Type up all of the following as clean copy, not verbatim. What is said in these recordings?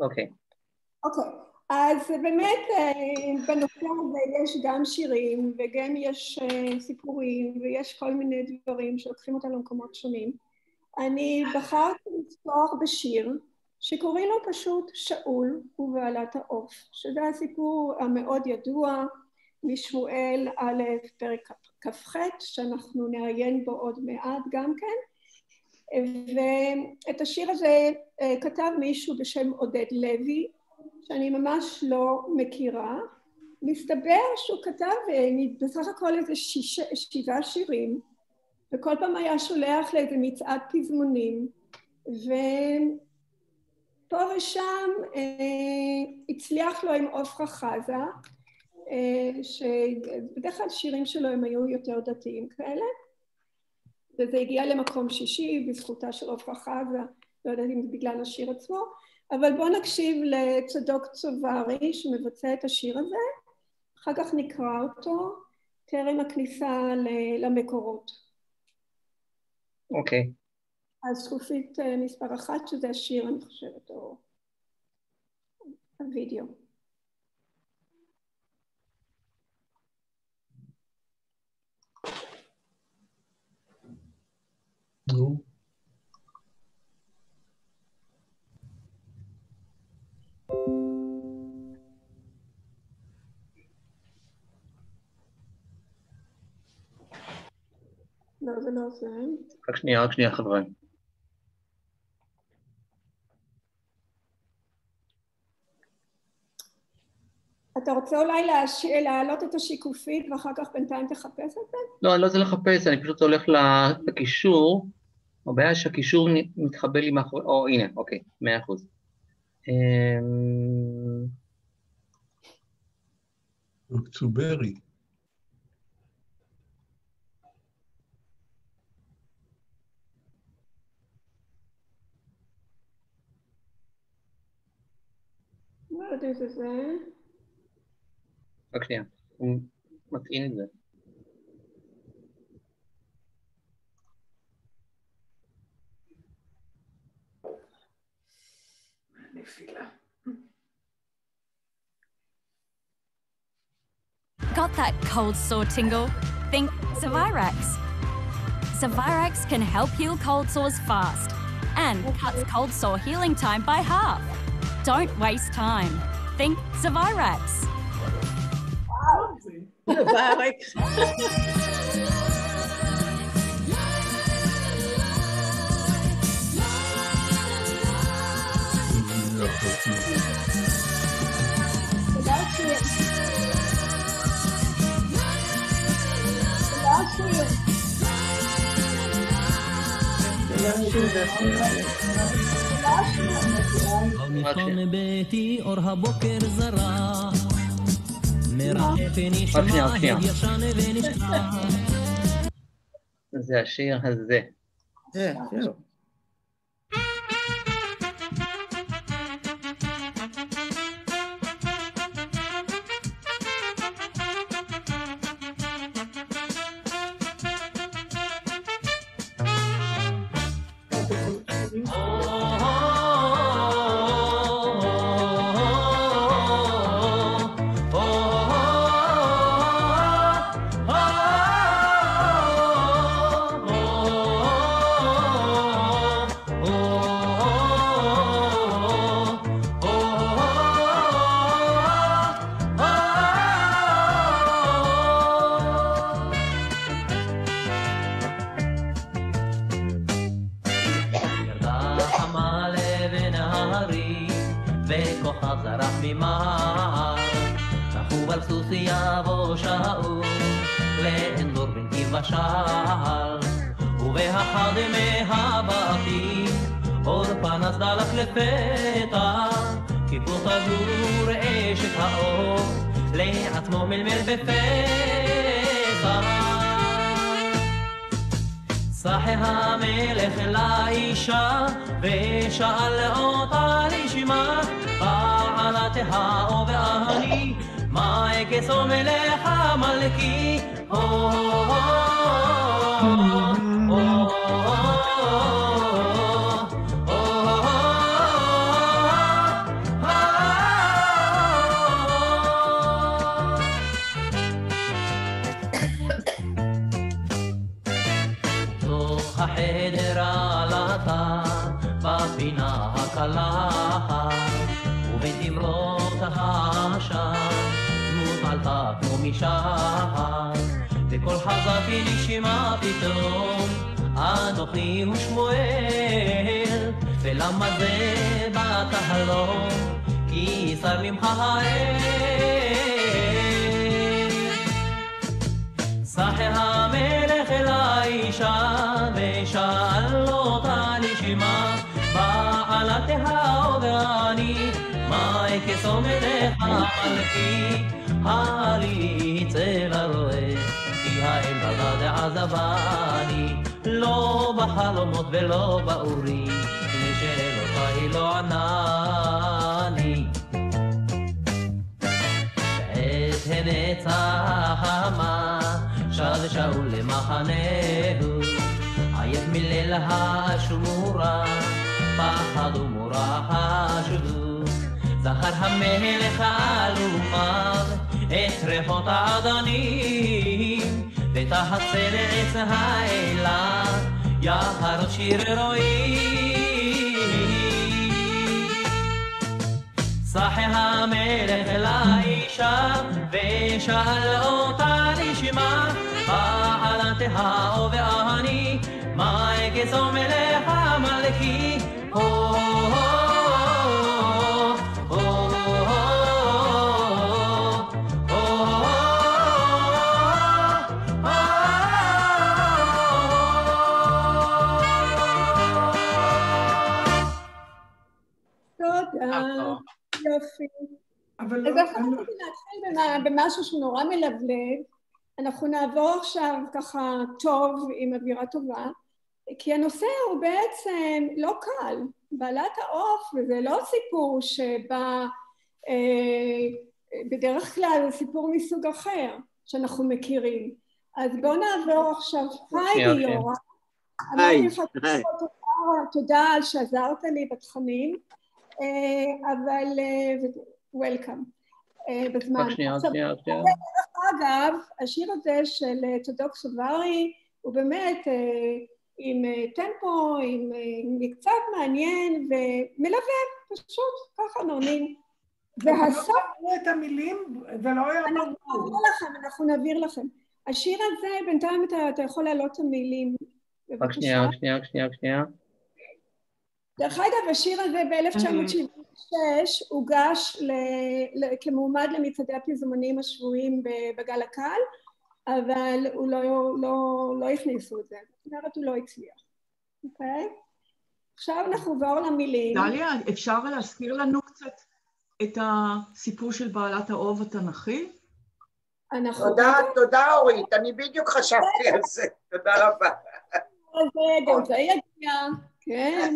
אוקיי. אוקיי, אז באמת בנושא הזה יש גם שירים וגם יש סיפורים ויש כל מיני דברים שלוקחים אותנו למקומות שונים. אני בחרתי לפתוח בשיר שקוראים לו פשוט שאול ובעלת העוף, שזה הסיפור המאוד ידוע משמואל א' פרק כ"ח, שאנחנו נעיין בו עוד מעט גם כן. ואת השיר הזה כתב מישהו בשם עודד לוי, שאני ממש לא מכירה. מסתבר שהוא כתב בסך הכל איזה 7 שירים, וכל פעם היה שולח לאיזה מצעד פזמונים, ופה ושם הצליח לו עם עופרה חזה, שבדרך כלל שירים שלו הם היו יותר דתיים כאלה, וזה הגיע למקום 6 בזכותה של עופרה חזה, לא יודעת אם זה בגלל השיר עצמו, אבל בואו נקשיב לצדוק צוברי שמבצע את השיר הזה, אחר כך נקרא אותו, טרם הכניסה למקורות. אוקיי. אז שקופית מספר 1, שזה השיר, אני חושבת, או הווידאו. נו. לא, זה לא זה. רק שנייה, חברים. אתה רוצה אולי להעלות את השיקופית ואחר כך בינתיים תחפש את זה? לא, אני לא רוצה לחפש, אני פשוט הולך לקישור, הבעיה שהקישור מתחבא לי מאחורי, הנה, אוקיי, 100%. צוברי. לא יודע שזה. רק שנייה, הוא מטעין את זה. נפילה. Got that cold sore tingle? Think Zavirax. Zavirax can help heal cold sores fast and cuts cold sore healing time by half. Don't waste time. Think Zavirax. Zavirax. מחום ביתי אור הבוקר זרה מרחף נשמע ישן ונשכח. זה השיר הזה. זהו. לפתע כיפור חזור אשת האור לעצמו מלמל בפתע שחה המלך לאישה ושאל אותה לשמה בעלת האור ואני מה אגסו מלך המלכי בקלה ובדמרות העשן דמות עלתה כמו משען וקול חזקי נשמע פתאום אנוכי הוא שמואל ולמה זה בתחלום כי שר ממך האל שחה המלך אל האישה ושאל אותה לשמה בעלתיה ואני מה אכסום אליך מלכי הליץ אל הרועה כי האל בלע דעזבני לא בחלומות ולא באורים לשאלותיי היא לא ענני בעת הנצחמה שב שאול למחנהו עייף מליל השמורה פחד ומורא חשדו זכר המלך אלומיו את ריחות האדנים ותחת צל עץ האלה יחר שיר אלוהים שחה המלך אל האישה ושאל אותה לשמה בעלתיה ואני מה אכסום אליך מלכי יופי. אז עכשיו רציתי להתחיל במשהו שנורא מלבלב. אנחנו נעבור עכשיו ככה טוב עם אווירה טובה, כי הנושא הוא בעצם לא קל. בעלת העוף, וזה לא סיפור שבא בדרך כלל, זה סיפור מסוג אחר שאנחנו מכירים. אז בואו נעבור עכשיו. היי ליאורה. אמרתי לך תודה על שעזרת לי בתכנים. אבל וולקאם בזמן. אגב, השיר הזה של צדוק סוברי הוא באמת עם טמפו, עם מקצת מעניין ומלווה, פשוט ככה נורנים. והסוף... את המילים, זה לא היה... אנחנו נעביר לכם. השיר הזה, בינתיים אתה יכול להעלות את המילים. רק שנייה. דרך אגב, השיר הזה ב-1976 הוגש כמועמד למצעדי הפזמונים השבויים בגל הקהל, אבל הוא לא הכניסו את זה, זאת אומרת הוא לא הצליח. אוקיי? עכשיו אנחנו עבור למילים. דליה, אפשר להזכיר לנו קצת את הסיפור של בעלת האוב התנ"כי? תודה אורית, אני בדיוק חשבתי על זה, תודה רבה. גם זה יגיע, כן.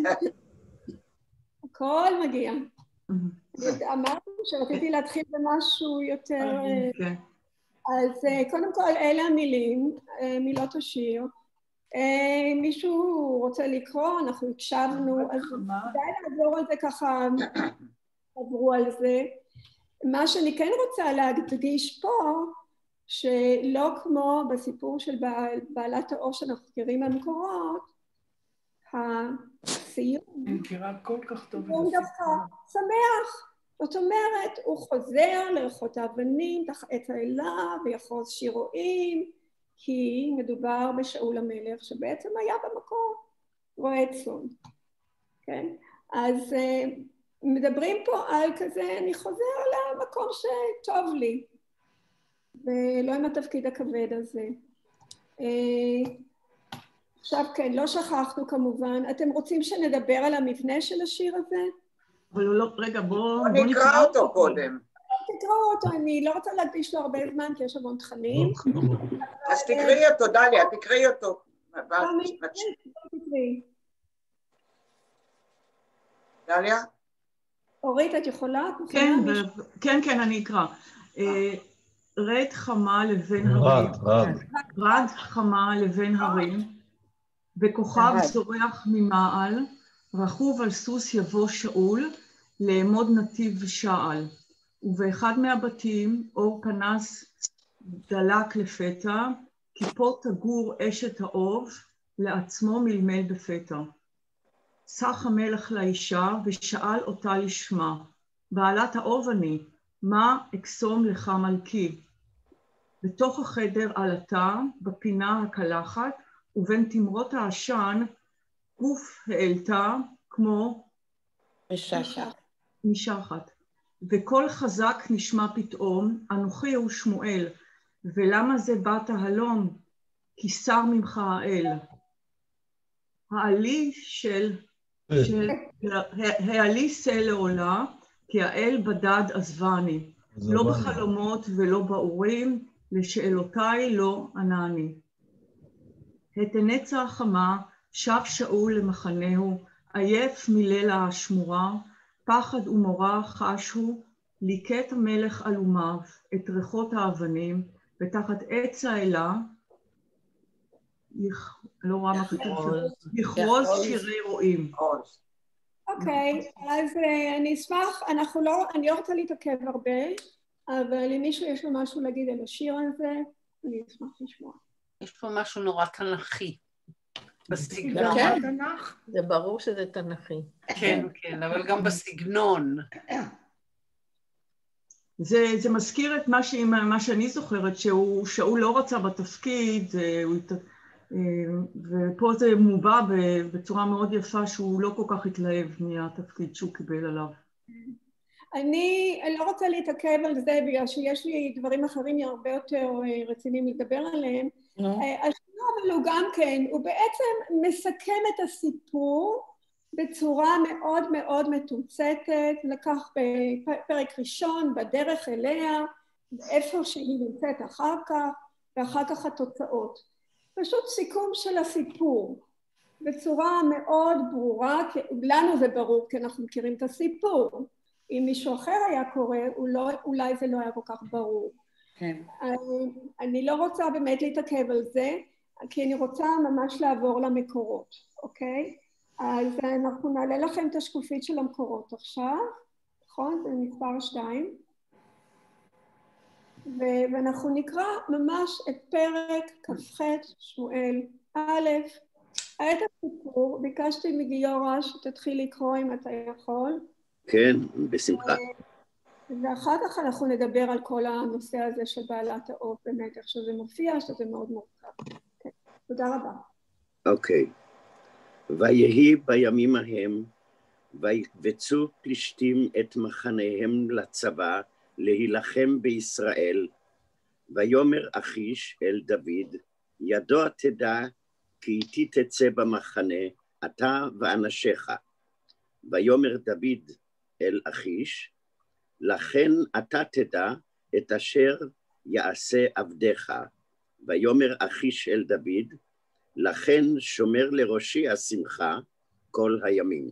הכל מגיע. אמרתי שרציתי להתחיל במשהו יותר... אז קודם כל, אלה המילים, מילות השיר. מישהו רוצה לקרוא, אנחנו הקשבנו, אז די לעבור על זה ככה, עברו על זה. מה שאני כן רוצה להדגיש פה, שלא כמו בסיפור של בעלת האור שאנחנו מכירים במקורות, הסיום. אני מכירה כל כך טוב. הוא דווקא שמח. זאת אומרת, הוא חוזר לריחות האבנים, תחת עץ האלה, ויחוז שירועים, כי מדובר בשאול המלך, שבעצם היה במקור רועה צאן. כן? אז מדברים פה על כזה, אני חוזר למקום שטוב לי, ולא עם התפקיד הכבד הזה. עכשיו כן, לא שכחנו כמובן. אתם רוצים שנדבר על המבנה של השיר הזה? אבל לא, רגע, בואו נקרא אותו קודם. תקראו אותו, אני לא רוצה להקדיש לו הרבה זמן, כי יש המון תכנים. אז תקראי אותו, דליה, תקראי אותו. דליה? אורית, את יכולה? כן, אני אקרא. רד חמה לבן הרים. רד חמה לבן הרים, וכוכב זורח ממעל, רכוב על סוס יבוא שאול, לעמוד נתיב ושעל. ובאחד מהבתים אור פנס דלק לפתע, כי פה תגור אשת האוב, לעצמו מלמל בפתע. צח המלך לאישה ושאל אותה לשמה, בעלת האוב אני, מה אקסום לך מלכי? בתוך החדר עלתה, בפינה הקלחת, ובין תמרות העשן, גוף העלתה כמו משחת. וקול חזק נשמע פתאום, אנוכי הוא שמואל, ולמה זה באת הלום? כי שר ממך האל. העלי העלי שא לעולה, כי האל בדד עזבני, לא בחלומות ולא באורים, לשאלותיי לא ענני. התנצה החמה, שב שאול למחנהו, עייף מליל השמורה, פחד ומורא חשו, ליקט המלך אלומיו את ריחות האבנים, ותחת עץ האלה, לא רואה מה כתוב, לכרוז שירי רועים. אוקיי, אז אני אשמח, אני לא רוצה להתעכב הרבה, אבל אם מישהו יש לו משהו להגיד על השיר הזה, אני אשמח לשמוע. יש פה משהו נורא תנכי. בסגנון. זה ברור שזה תנכי. כן, כן, אבל גם בסגנון. זה מזכיר את מה שאני זוכרת, שאול לא רצה בתפקיד, ופה זה מובע בצורה מאוד יפה שהוא לא כל כך התלהב מהתפקיד שהוא קיבל עליו. אני לא רוצה להתעכב על זה בגלל שיש לי דברים אחרים הרבה יותר רציניים לדבר עליהם. השיר אבל הוא גם כן, הוא בעצם מסכם את הסיפור בצורה מאוד מאוד מתומצתת, לקח בפרק ראשון, בדרך אליה, איפה שהיא נמצאת אחר כך, ואחר כך התוצאות. פשוט סיכום של הסיפור, בצורה מאוד ברורה, לנו זה ברור כי אנחנו מכירים את הסיפור. אם מישהו אחר היה קורא, אולי זה לא היה כל כך ברור. כן. אני לא רוצה באמת להתעכב על זה, כי אני רוצה ממש לעבור למקורות, אוקיי? אז אנחנו נעלה לכם את השקופית של המקורות עכשיו, נכון? זה מספר 2. ואנחנו נקרא ממש את פרק כ"ח שמואל א', את הסיפור, ביקשתי מגיורא שתתחיל לקרוא אם אתה יכול. כן, בשמחה. ואחר כך אנחנו נדבר על כל הנושא הזה של בעלת האוב, באמת איך שזה מופיע, שזה מאוד מורכב. כן. תודה רבה. אוקיי. ויהי בימים ההם, ויקבצו פלישתים את מחניהם לצבא, להילחם בישראל, ויאמר אחיש אל דוד, ידוע תדע, כי איתי תצא במחנה, אתה ואנשיך. ויאמר דוד אל אחיש, לכן אתה תדע את אשר יעשה עבדך. ויאמר אחיש אל דוד, לכן שומר לראשי השמחה כל הימים.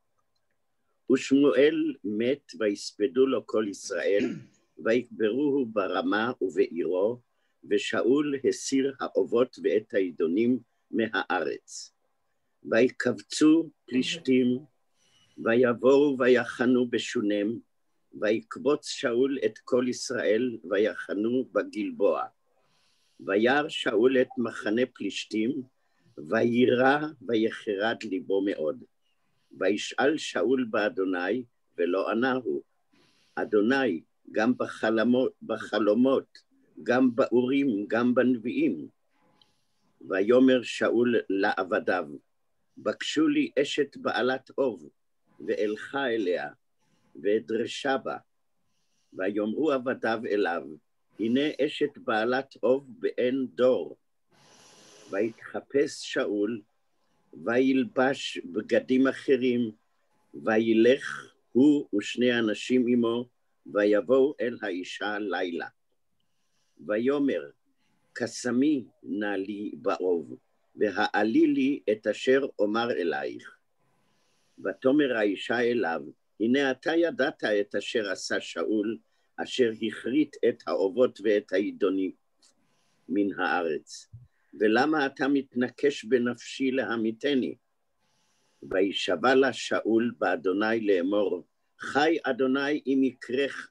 ושמואל מת ויספדו לו כל ישראל, ויקברוהו ברמה ובעירו, ושאול הסיר האובות ואת העידונים מהארץ. ויקבצו פלישתים, ויבואו ויחנו בשונם, ויקבוץ שאול את כל ישראל, ויחנו בגלבוע. וירא שאול את מחנה פלישתים, וירא ויחרד ליבו מאוד. וישאל שאול באדוני, ולא ענהו. אדוני, גם בחלומות, גם באורים, גם בנביאים. ויאמר שאול לעבדיו, בקשו לי אשת בעלת אוב, ואלכה אליה, ואדרשה בה. ויאמרו עבדיו אליו, הנה אשת בעלת אוב באין דור. ויתחפש שאול, וילבש בגדים אחרים, וילך הוא ושני אנשים עמו, ויבואו אל האישה לילה. ויאמר, קסמי נא לי באוב, והעלי לי את אשר אומר אלייך. ותאמר האישה אליו, הנה אתה ידעת את אשר עשה שאול, אשר הכרית את האובות ואת העידונים מן הארץ. ולמה אתה מתנקש בנפשי להמיתני? וישבע לה שאול באדוני לאמור, חי אדוני אם יקרך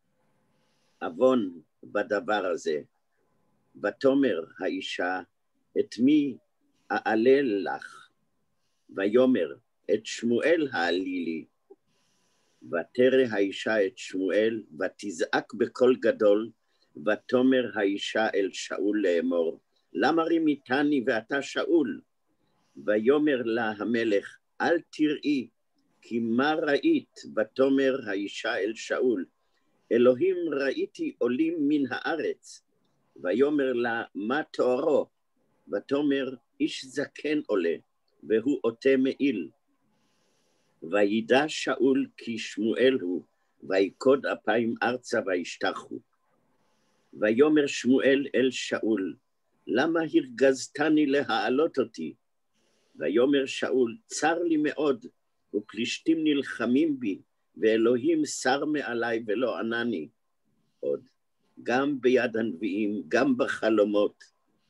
עוון בדבר הזה. ותאמר האישה, את מי אעלה לך? ויאמר, את שמואל העלילי. ותרא האישה את שמואל, ותזעק בקול גדול, ותאמר האישה אל שאול לאמור, למה רימיתני ואתה שאול? ויאמר לה המלך, אל תראי, כי מה ראית? ותאמר האישה אל שאול, אלוהים ראיתי עולים מן הארץ. ויאמר לה, מה תוארו? ותאמר, איש זקן עולה, והוא עוטה מעיל. וידע שאול כי שמואל הוא, ויקוד אפיים ארצה וישתחו. ויאמר שמואל אל שאול, למה הרגזתני להעלות אותי? ויאמר שאול, צר לי מאוד, ופלישתים נלחמים בי, ואלוהים שר מעלי ולא ענני. עוד, גם ביד הנביאים, גם בחלומות,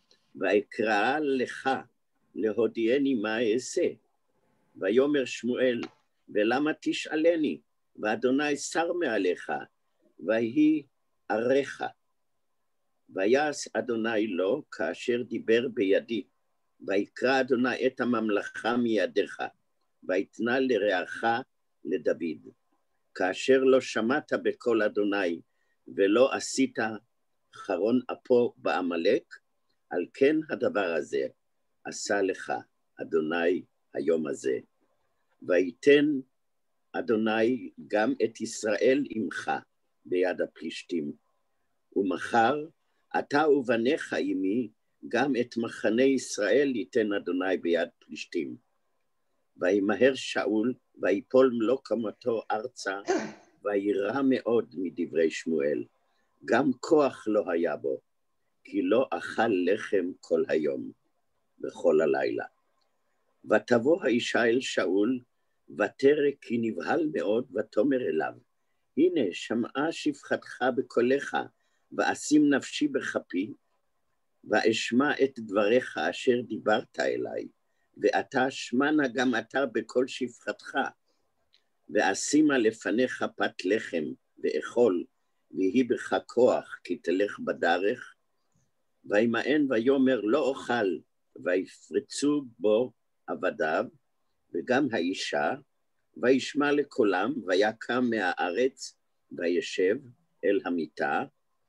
ואקרא לך להודיעני מה אעשה. ויאמר שמואל, ולמה תשאלני? ואדוני שר מעליך, ויהי עריך. ויעש אדוני לו כאשר דיבר בידי, ויקרא אדוני את הממלכה מידיך, ויתנה לרעך לדוד. כאשר לא שמעת בקול אדוני, ולא עשית חרון אפו בעמלק, על כן הדבר הזה עשה לך אדוני היום הזה. ויתן אדוני גם את ישראל עמך ביד הפלישתים. ומחר אתה ובניך עמי גם את מחנה ישראל ייתן אדוני ביד פלישתים. וימהר שאול ויפול מלוא קומתו ארצה, וירא מאוד מדברי שמואל. גם כוח לא היה בו, כי לא אכל לחם כל היום וכל הלילה. ותבוא האישה אל שאול, ותרא כי נבהל מאוד, ותאמר אליו, הנה שמעה שפחתך בקולך, ואשים נפשי בכפי, ואשמע את דבריך אשר דיברת אליי, ואתה שמנה גם אתה בכל שפחתך, ואשימה לפניך פת לחם, ואכול, ויהי בך כוח, כי תלך בדרך, וימאן ויאמר לא אוכל, ויפרצו בו עבדיו, וגם האישה, וישמע לקולם, ויקם מהארץ, וישב אל המיטה,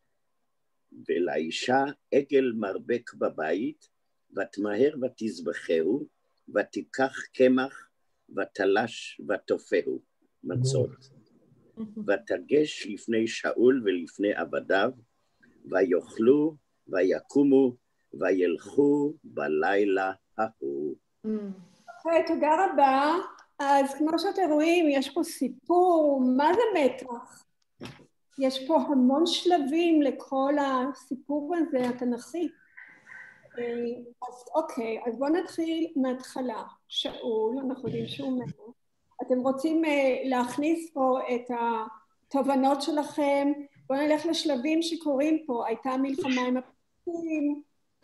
ולאישה עגל מרבק בבית, ותמהר ותזבחהו, ותיקח קמח, ותלש ותופהו, מצות. ותגש לפני שאול ולפני עבדיו, ויאכלו, ויקומו, וילכו בלילה ההוא. תודה רבה. אז כמו שאתם רואים, יש פה סיפור, מה זה מתח? יש פה המון שלבים לכל הסיפור הזה, התנ"כי. אז אוקיי, אז בואו נתחיל מההתחלה. שאול, אנחנו יודעים שהוא מלך. אתם רוצים להכניס פה את התובנות שלכם, בואו נלך לשלבים שקורים פה. הייתה מלחמה עם הפלישתים,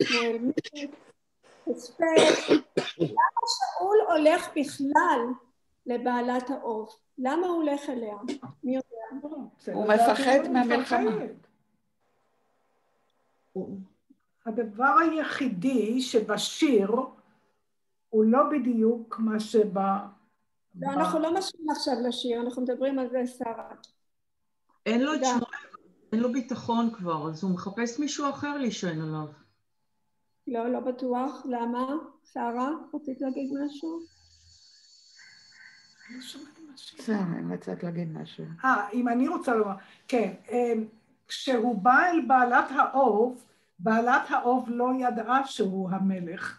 למה שאול הולך בכלל לבעלת העוף? למה הוא הולך אליה? מי יודע? הוא מפחד מהמלחמה. הדבר היחידי שבשיר הוא לא בדיוק מה לא, אנחנו לא משווים עכשיו לשיר, אנחנו מדברים על זה, שרה. אין לו את שמואל, אין לו ביטחון כבר, אז הוא מחפש מישהו אחר להישען עליו. לא, לא בטוח. למה? שרה, רצית להגיד משהו? אני שמעתי משהו. בסדר, אני רצית להגיד משהו. אם אני רוצה לומר, כן. כשהוא בא אל בעלת העוף, בעלת העוף לא ידעה שהוא המלך.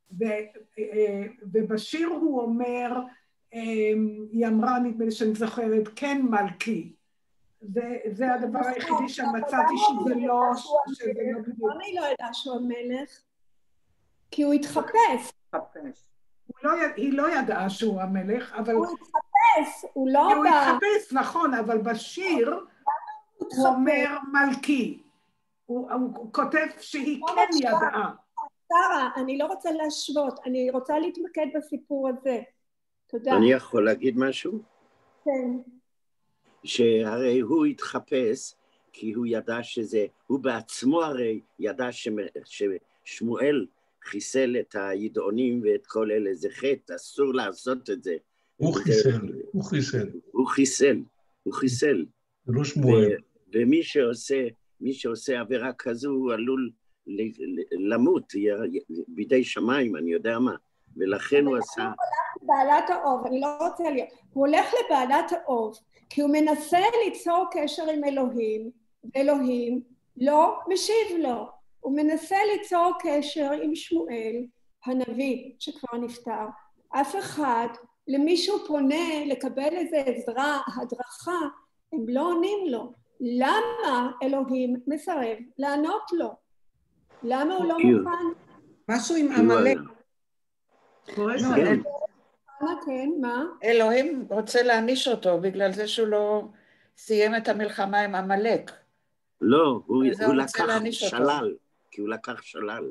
ובשיר הוא אומר, היא אמרה, נדמה לי שאני זוכרת, כן מלכי. זה הדבר היחידי שמצאתי שזה לא בדיוק. אני לא יודעת שהוא המלך, כי הוא התחפש. היא לא ידעה שהוא המלך, אבל... הוא התחפש, הוא לא בא... הוא התחפש, נכון, אבל בשיר הוא אומר מלכי. הוא כותב שהיא כן ידעה. שרה, אני לא רוצה להשוות, אני רוצה להתמקד בסיפור הזה. תודה. אני יכול להגיד משהו? כן. שהרי הוא התחפש, כי הוא ידע שזה, הוא בעצמו הרי ידע ששמואל חיסל את הידעונים ואת כל אלה, זה חטא, אסור לעשות את זה. הוא חיסל. הוא חיסל. זה לא שמואל. ומי שעושה עבירה כזו, הוא עלול למות בידי שמיים, אני יודע מה. ולכן הוא עשה... בעלת האוב, אני לא רוצה להיות. הוא הולך לבעלת האוב, כי הוא מנסה ליצור קשר עם אלוהים, ואלוהים לא משיב לו. הוא מנסה ליצור קשר עם שמואל, הנביא שכבר נפטר. אף אחד, למישהו פונה לקבל איזה עזרה, הדרכה, הם לא עונים לו. למה אלוהים מסרב לענות לו? למה הוא לא מוכן? משהו עם עמלק. כן, מה? אלוהים רוצה להעניש אותו בגלל זה שהוא לא סיים את המלחמה עם עמלק. לא, הוא לקח שלל, כי הוא לקח שלל.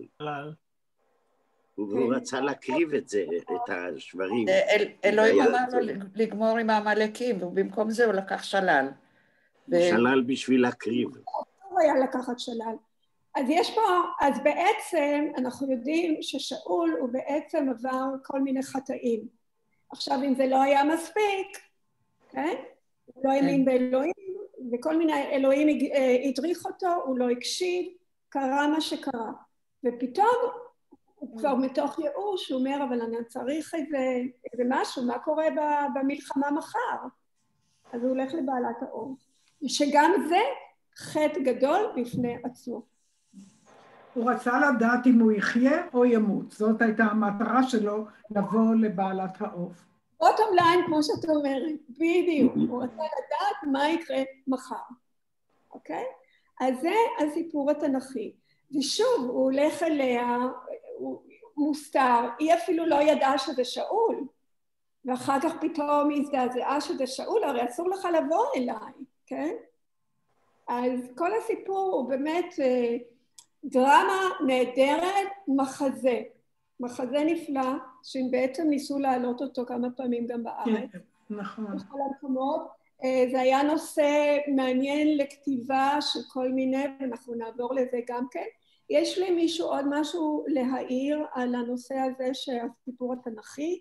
הוא רצה להקריב את זה, את השברים. אלוהים אמר לו לגמור עם העמלקים, ובמקום זה הוא לקח שלל. שלל בשביל להקריב. הוא היה לקחת שלל. אז יש פה, אז בעצם אנחנו יודעים ששאול הוא בעצם עבר כל מיני חטאים. עכשיו אם זה לא היה מספיק, כן? הוא לא האמין באלוהים, וכל מיני אלוהים הדריך אותו, הוא לא הקשיב, קרה מה שקרה. ופתאום הוא כבר מתוך ייאוש, הוא אומר, אבל אני צריך איזה משהו, מה קורה במלחמה מחר? אז הוא הולך לבעלת האור. שגם זה חטא גדול בפני עצמו. הוא רצה לדעת אם הוא יחיה או ימות. זאת הייתה המטרה שלו לבוא לבעלת העוף. בוטום ליין, כמו שאת אומרת, בדיוק. הוא רצה לדעת מה יקרה מחר. אוקיי? אז זה הסיפור התנ"כי. ושוב, הוא הולך אליה, הוא מוסתר, היא אפילו לא ידעה שזה שאול. ואחר כך פתאום היא הזדעזעה שזה שאול, הרי אסור לך לבוא אליי, כן? אז כל הסיפור הוא באמת דרמה נהדרת, מחזה נפלא, שהם בעצם ניסו להעלות אותו כמה פעמים גם בארץ. נכון. בכל המקומות. זה היה נושא מעניין לכתיבה של כל מיני, ואנחנו נעבור לזה גם כן. יש למישהו עוד משהו להעיר על הנושא הזה שהסיפור התנ"כי?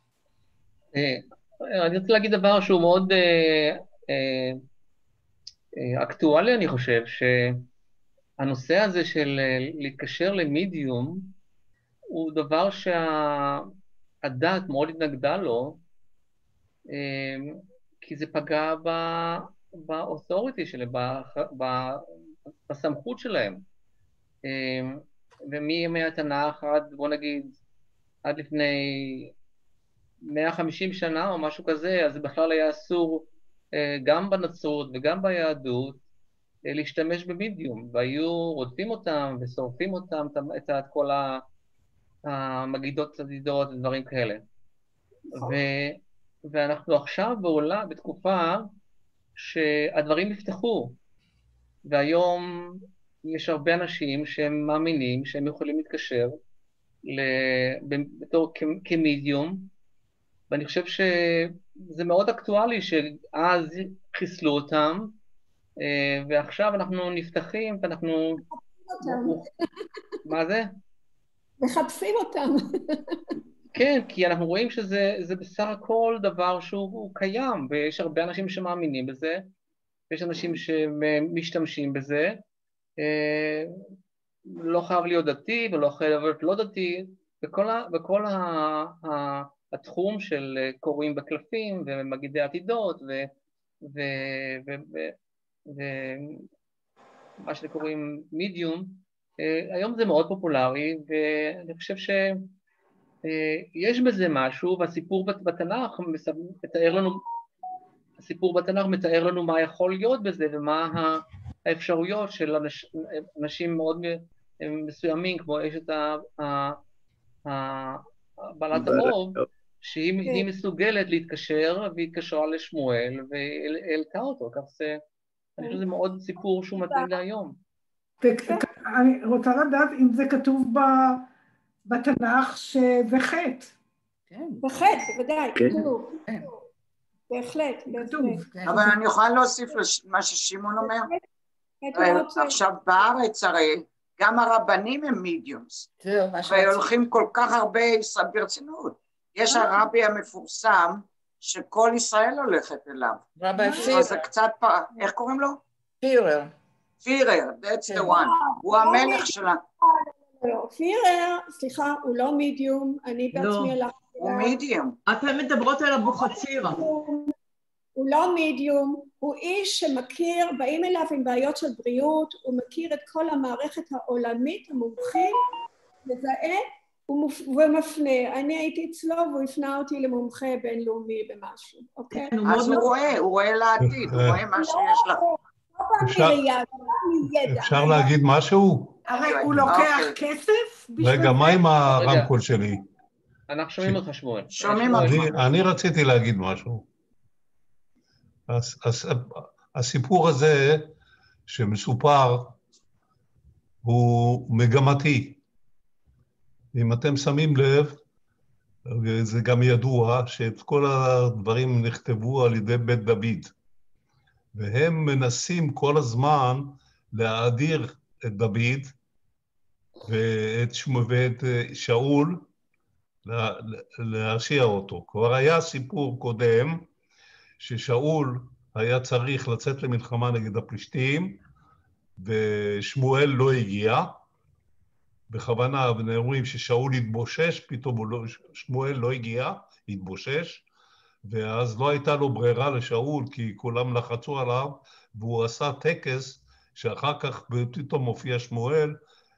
אני רוצה להגיד דבר שהוא מאוד אקטואלי, אני חושב, שהנושא הזה של להתקשר למידיום, הוא דבר שהדת מאוד התנגדה לו, כי זה פגע באותוריטי שלהם, בסמכות שלהם. ומימי התנ"ך עד, בוא נגיד, עד לפני 150 שנה או משהו כזה, אז זה בכלל היה אסור גם בנצרות וגם ביהדות להשתמש במידיום, והיו רודפים אותם ושורפים אותם, את כל המגידות צדידות ודברים כאלה. ואנחנו עכשיו בתקופה שהדברים נפתחו, והיום יש הרבה אנשים שהם מאמינים שהם יכולים להתקשר בתור כמידיום, ואני חושב שזה מאוד אקטואלי שאז חיסלו אותם, ועכשיו אנחנו נפתחים ואנחנו... מה זה? מחפשים אותם. כן, כי אנחנו רואים שזה בסך הכל דבר שהוא קיים, ויש הרבה אנשים שמאמינים בזה, ויש אנשים שמשתמשים בזה, לא חייב להיות דתי ולא חייב להיות לא דתי, בכל התחום של קוראים בקלפים ומגידי עתידות ומה שקוראים מידיום, היום זה מאוד פופולרי, ואני חושב שיש בזה משהו, והסיפור בתנ"ך מתאר לנו מה יכול להיות בזה, ומה האפשרויות של אנשים מאוד מסוימים, כמו אשת בעלת האוב, שהיא מסוגלת להתקשר, והתקשרה לשמואל, והעלתה אותו, כך אני חושב שזה מאוד סיפור שהוא מתאים להיום. אני רוצה לדעת אם זה כתוב בתנ"ך שזה חטא. זה חטא, בוודאי, כתוב. בהחלט, אבל אני יכולה להוסיף למה ששימון אומר. עכשיו בארץ הרי גם הרבנים הם מידיומס, והולכים כל כך הרבה ברצינות. יש הרבי המפורסם שכל ישראל הולכת אליו. רבי פירר. אז זה קצת, איך קוראים לו? פירר. פירר, that's the one. הוא המלך שלה. לא, פירר, סליחה, הוא לא מידיום, אני בעצמי הלכתי. הוא מידיום. אתן מדברות על אבוחצירא. הוא לא מידיום, הוא איש שמכיר, באים אליו עם בעיות של בריאות, הוא מכיר את כל המערכת העולמית, המומחים, מזהה ומפנה. אני הייתי אצלו והוא הפנה אותי למומחה בינלאומי במשהו, אוקיי? אז הוא רואה לעתיד, הוא רואה מה שיש לך. אפשר להגיד משהו? הרי הוא לוקח כסף? רגע, מה עם הרמקול שלי? אנחנו שומעים אותך, שמואל. שומעים אותך. אני רציתי להגיד משהו. הסיפור הזה שמסופר הוא מגמתי. אם אתם שמים לב, וזה גם ידוע, שאת כל הדברים נכתבו על ידי בית דוד. והם מנסים כל הזמן להאדיר את דוד ואת שאול, להרשיע אותו. כבר היה סיפור קודם, ששאול היה צריך לצאת למלחמה נגד הפלישתים, ושמואל לא הגיע, בכוונה רואים ששאול התבושש, פתאום שמואל לא הגיע, התבושש, ואז לא הייתה לו ברירה לשאול, כי כולם לחצו עליו, והוא עשה טקס, שאחר כך פתאום מופיע שמואל,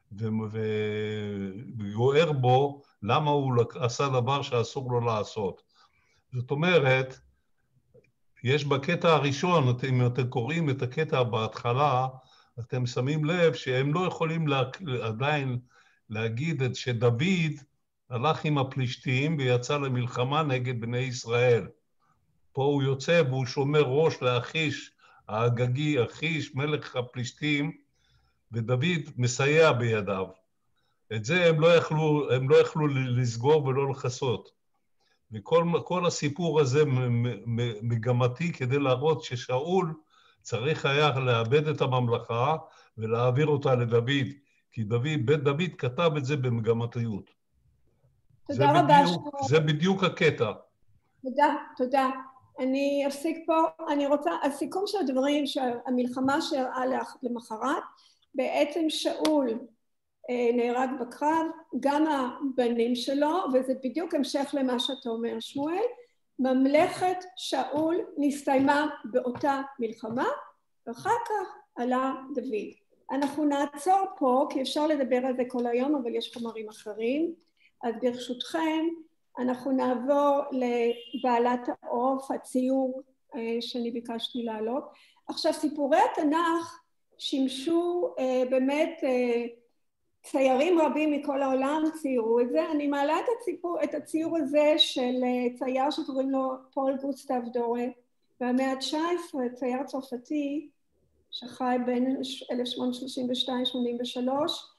ויוער בו למה הוא עשה דבר שאסור לו לעשות. זאת אומרת, יש בקטע הראשון, אם אתם קוראים את הקטע בהתחלה, אתם שמים לב שהם לא יכולים עדיין להגיד שדוד הלך עם הפלישתים ויצא למלחמה נגד בני ישראל. פה הוא יוצא והוא שומר ראש לאחיש האגגי, אחיש מלך הפלישתים, ודוד מסייע בידיו. את זה הם לא יכלו לסגור ולא לחסות. וכל הסיפור הזה מגמתי כדי להראות ששאול צריך היה לאבד את הממלכה ולהעביר אותה לדוד, כי בית דוד כתב את זה במגמתיות. תודה רבה. זה בדיוק הקטע. תודה. אני אפסיק פה. אני רוצה, הסיכום של הדברים, שהמלחמה שהראה למחרת, בעצם שאול נהרג בקרב, גם הבנים שלו, וזה בדיוק המשך למה שאתה אומר, שמואל, ממלכת שאול נסתיימה באותה מלחמה, ואחר כך עלה דוד. אנחנו נעצור פה, כי אפשר לדבר על זה כל היום, אבל יש חומרים אחרים. אז ברשותכם, אנחנו נעבור לבעלת העוף, הציור שאני ביקשתי להעלות. עכשיו, סיפורי התנ"ך שימשו באמת ציירים רבים מכל העולם ציירו את זה. אני מעלה את הציור הזה של צייר שקוראים לו פול גוסטב דורה, במאה ה-19, צייר צרפתי, שחי בין 1832-83,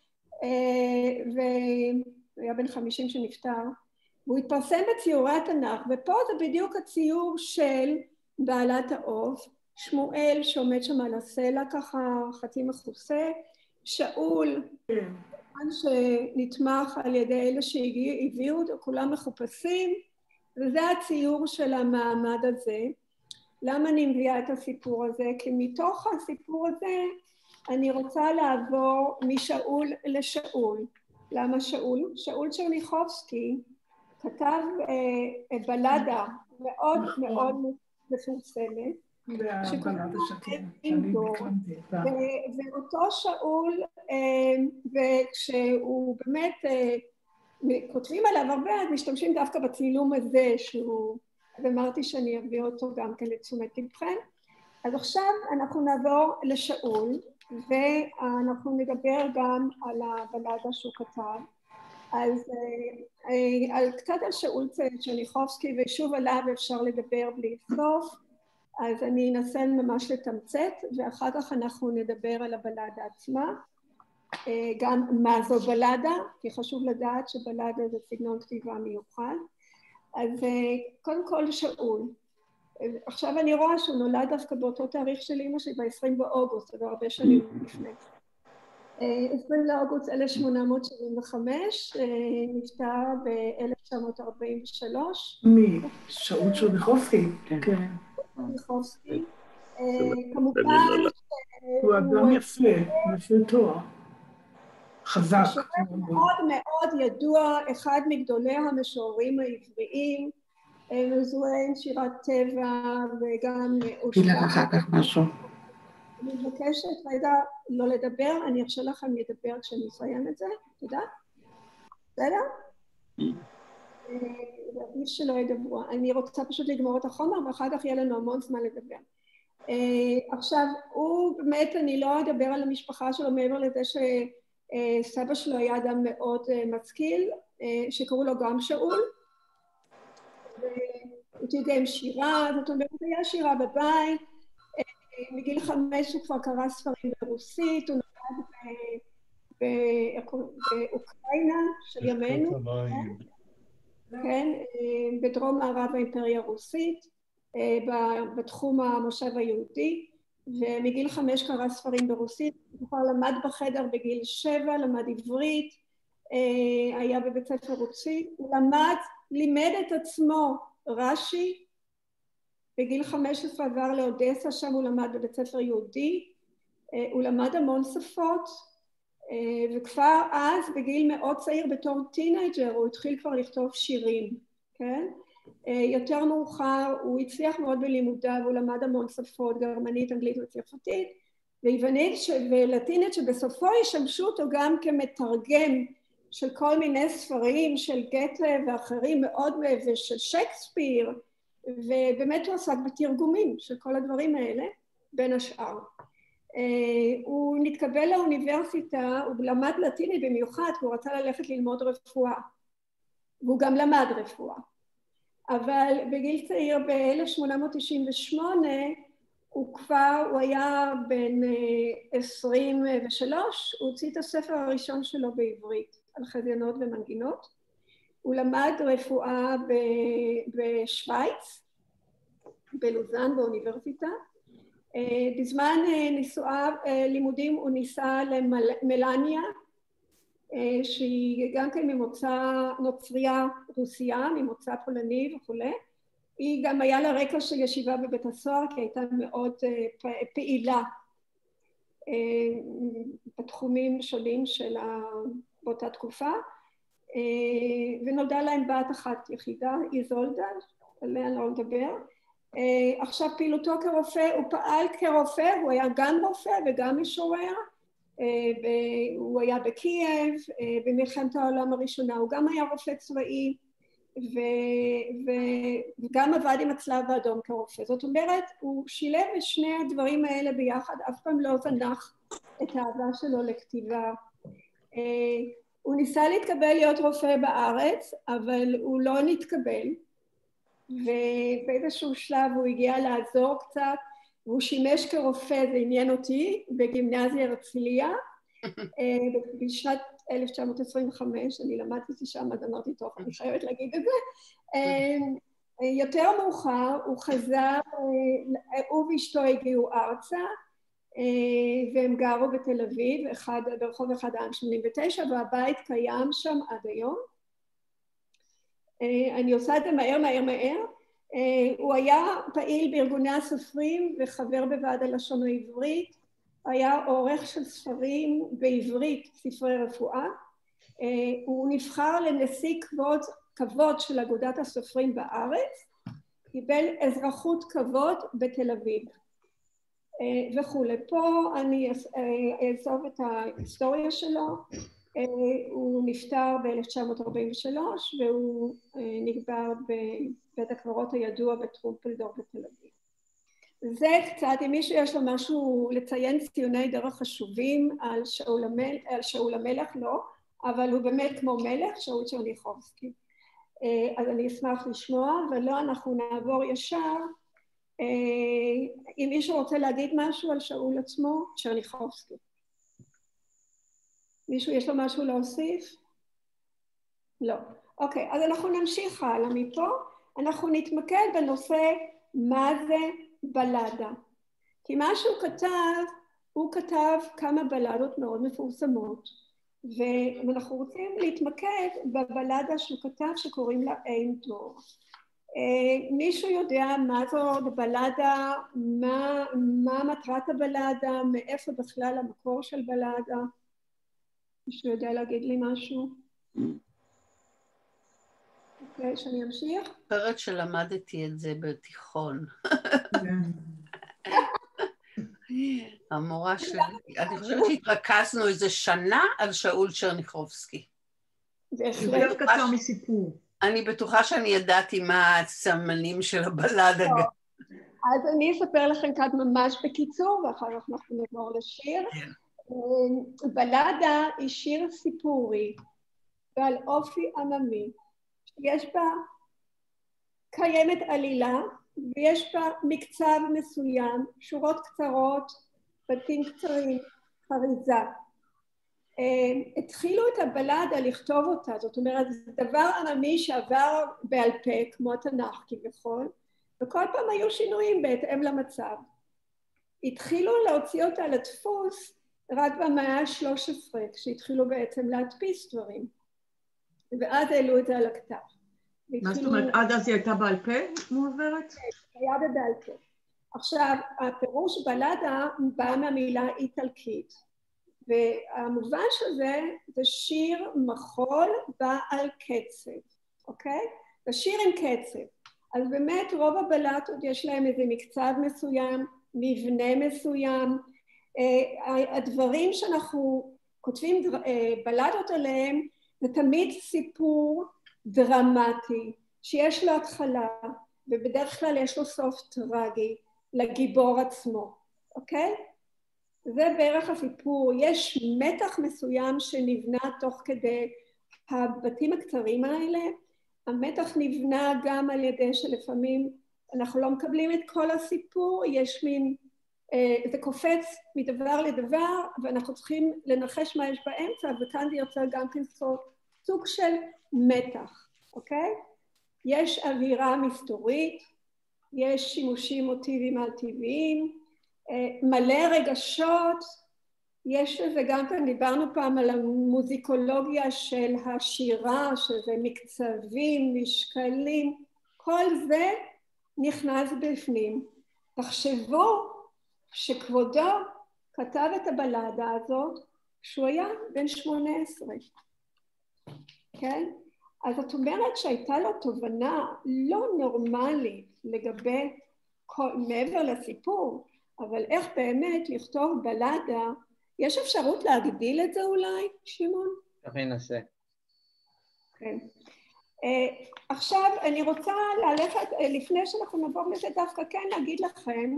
והיה בן 50 שנפטר, והוא התפרסם בציורי התנ"ך, ופה זה בדיוק הציור של בעלת העוף, שמואל שעומד שם על הסלע ככה חצי מכוסה, שאול, שנתמך על ידי אלה שהביאו אותו, כולם מחופשים, וזה הציור של המעמד הזה. למה אני מביאה את הסיפור הזה? כי מתוך הסיפור הזה אני רוצה לעבור משאול לשאול. למה שאול? שאול צ'רניחובסקי כתב בלדה מאוד מאוד מפורסמת, ואותו שאול, וכשהוא באמת כותבים עליו הרבה, אז משתמשים דווקא בצילום הזה שהוא, אז אמרתי שאני אביא אותו גם כן לתשומת לבכם. אז עכשיו אנחנו נעבור לשאול, ואנחנו נדבר גם על הבלדה שהוא כתב. אז קצת על שאול צ'רניחובסקי, ושוב עליו אפשר לדבר בלי סוף, אז אני אנסה ממש לתמצת, ואחר כך אנחנו נדבר על הבלדה עצמה, גם מה זו בלדה, כי חשוב לדעת שבלדה זה סגנון כתיבה מיוחד. אז קודם כל שאול. עכשיו אני רואה שהוא נולד דווקא באותו תאריך של אמא שלי, ב-20 באוגוסט, אבל הרבה שנים לפני. 20 לאוגוסט 1875, נפטר ב-1900. 1943. מי? שאול טשרניחובסקי. כן. טשרניחובסקי. כמובן הוא אדם יפה, יפה תואר. חזק. משורר מאוד מאוד ידוע, אחד מגדולי המשוררים העבריים, מזוהה עם שירת טבע וגם תגיד לך אחר כך משהו. אני מבקשת רגע לא לדבר, אני ארשה לכם לדבר כשאני אסיים את זה, תודה. בסדר? עדיף שלא ידברו. אני רוצה פשוט לגמור את החומר ואחר כך יהיה לנו המון זמן לדבר. עכשיו, הוא באמת, אני לא אדבר על המשפחה שלו מעבר לזה שסבא שלו היה אדם מאוד משכיל, שקראו לו גם שאול. הוא תרגם שירה, זאת אומרת, היה שירה בבית. מגיל 5 הוא כבר קרא ספרים ברוסית, הוא נולד באוקראינה של ימינו, כן, בדרום מערב האימפריה הרוסית, בתחום המושב היהודי, ומגיל 5 קרא ספרים ברוסית, הוא כבר למד בחדר בגיל 7, למד עברית, היה בבית ספר רוסי, הוא לימד את עצמו רש"י, בגיל 15 עבר לאודסה, שם הוא למד בבית ספר יהודי, הוא למד המון שפות, וכבר אז בגיל מאוד צעיר בתור טינג'ר הוא התחיל כבר לכתוב שירים, כן? יותר מאוחר הוא הצליח מאוד בלימודיו, הוא למד המון שפות, גרמנית, אנגלית וצרפתית, ויוונית ולטינית שבסופו ישמשו אותו גם כמתרגם של כל מיני ספרים של גתה ואחרים מאוד, ושל שייקספיר, ובאמת הוא עסק בתרגומים של כל הדברים האלה, בין השאר. הוא נתקבל לאוניברסיטה, הוא למד לטינית במיוחד, הוא רצה ללכת ללמוד רפואה, והוא גם למד רפואה. אבל בגיל צעיר ב-1898, הוא היה בן 23, הוא הוציא את הספר הראשון שלו בעברית, על חזיונות ומנגינות. הוא למד רפואה בשוויץ, בלוזן באוניברסיטה. בזמן נישואיו לימודים הוא נישא למלניה, שהיא גם כן ממוצא נוצריה רוסיה, ממוצא פולני וכו'. היא גם היה לה רקע של ישיבה בבית הסוהר, כי הייתה מאוד פעילה בתחומים שונים באותה תקופה. ונולדה להם בת אחת יחידה, איזולדה, עליה לא לדבר. עכשיו פעילותו כרופא, הוא פעל כרופא, הוא היה גם רופא וגם משורר, הוא היה בקייב, במלחמת העולם הראשונה, הוא גם היה רופא צבאי, וגם עבד עם הצלב האדום כרופא. זאת אומרת, הוא שילב את שני הדברים האלה ביחד, אף פעם לא זנח את האהבה שלו לכתיבה. הוא ניסה להתקבל להיות רופא בארץ, אבל הוא לא נתקבל, ובאיזשהו שלב הוא הגיע לעזור קצת, והוא שימש כרופא, זה עניין אותי, בגימנסיה הרצליה, בשנת 1925, אני למדתי שם, אז אמרתי, טוב, אני חייבת להגיד את זה. יותר מאוחר, הוא חזר, הוא ואשתו הגיעו ארצה, והם גרו בתל אביב, ברחוב 1 העם 89, והבית קיים שם עד היום. אני עושה את זה מהר. הוא היה פעיל בארגוני הסופרים וחבר בוועד הלשון העברית, היה עורך של ספרים בעברית, ספרי רפואה. הוא נבחר לנשיא כבוד של אגודת הסופרים בארץ, קיבל אזרחות כבוד בתל אביב. וכולי. פה אני אעזוב את ההיסטוריה שלו. הוא נפטר ב-1943 והוא נקבר בבית הקברות הידוע בטרומפלדור בתל אביב. זה קצת, אם מישהו יש לו משהו לציין ציוני דרך חשובים על שאול המלך, לא, אבל הוא באמת כמו מלך, שאול טשרניחובסקי. אז אני אשמח לשמוע, ולא אנחנו נעבור ישר. אם מישהו רוצה להגיד משהו על שאול עצמו, טשרניחובסקי. מישהו יש לו משהו להוסיף? לא. אוקיי, אז אנחנו נמשיך הלאה מפה. אנחנו נתמקד בנושא מה זה בלדה. כי מה שהוא כתב, הוא כתב כמה בלדות מאוד מפורסמות. ואנחנו רוצים להתמקד בבלדה שהוא כתב שקוראים לה אין דור. מישהו יודע מה זו בלדה, מה מטרת הבלדה, מאיפה בכלל המקור של בלדה? מישהו יודע להגיד לי משהו? אוקיי, שאני אמשיך? זוכרת שלמדתי את זה בתיכון. המורה שלי, אני חושבת שהתרכזנו איזה שנה על שאול צ'רניחובסקי. יותר קצר מסיפור. אני בטוחה שאני ידעתי מה הסמנים של הבלדה. אז אני אספר לכם כאן ממש בקיצור, ואחר כך אנחנו נעבור לשיר. בלדה היא שיר סיפורי, ועל אופי עממי. יש בה קיימת עלילה, ויש בה מקצב מסוים, שורות קצרות, בתים קצרים, חריזה. התחילו את הבלדה לכתוב אותה, זאת אומרת, זה דבר עממי שעבר בעל פה, כמו התנ"ך כביכול, וכל פעם היו שינויים בהתאם למצב. התחילו להוציא אותה לדפוס רק במאה ה-13, כשהתחילו בעצם להדפיס דברים, ואז העלו את זה על הכתב. מה זאת אומרת, עד אז היא הייתה בעל פה מועברת? כן, היה בבעל פה. עכשיו, הפירוש בלדה בא מהמילה איטלקית, והמובן של זה שיר מחול בעל קצב, אוקיי? זה שיר עם קצב. אז באמת רוב הבלדות יש להם איזה מקצב מסוים, מבנה מסוים. הדברים שאנחנו כותבים בלדות עליהם, זה תמיד סיפור דרמטי, שיש לו התחלה, ובדרך כלל יש לו סוף טרגי לגיבור עצמו, אוקיי? זה בערך הסיפור. יש מתח מסוים שנבנה תוך כדי הבתים הקצרים האלה. המתח נבנה גם על ידי שלפעמים אנחנו לא מקבלים את כל הסיפור, יש מין, זה קופץ מדבר לדבר, ואנחנו צריכים לנחש מה יש באמצע, וכאן זה יוצא גם כן סוג של מתח, אוקיי? יש אווירה מסתורית, יש שימושים מוטיביים על טבעיים, מלא רגשות, יש לזה גם כאן, דיברנו פעם על המוזיקולוגיה של השירה, שזה מקצבים, משקלים, כל זה נכנס בפנים. תחשבו שכבודו כתב את הבלדה הזאת כשהוא היה בן 18, כן? אז את אומרת שהייתה לו תובנה לא נורמלית לגבי מעבר לסיפור, אבל איך באמת לכתוב בלדה, יש אפשרות להגדיל את זה אולי, שמעון? איך ננסה? כן. עכשיו אני רוצה ללכת, לפני שאנחנו נעבור לזה דווקא כן להגיד לכם,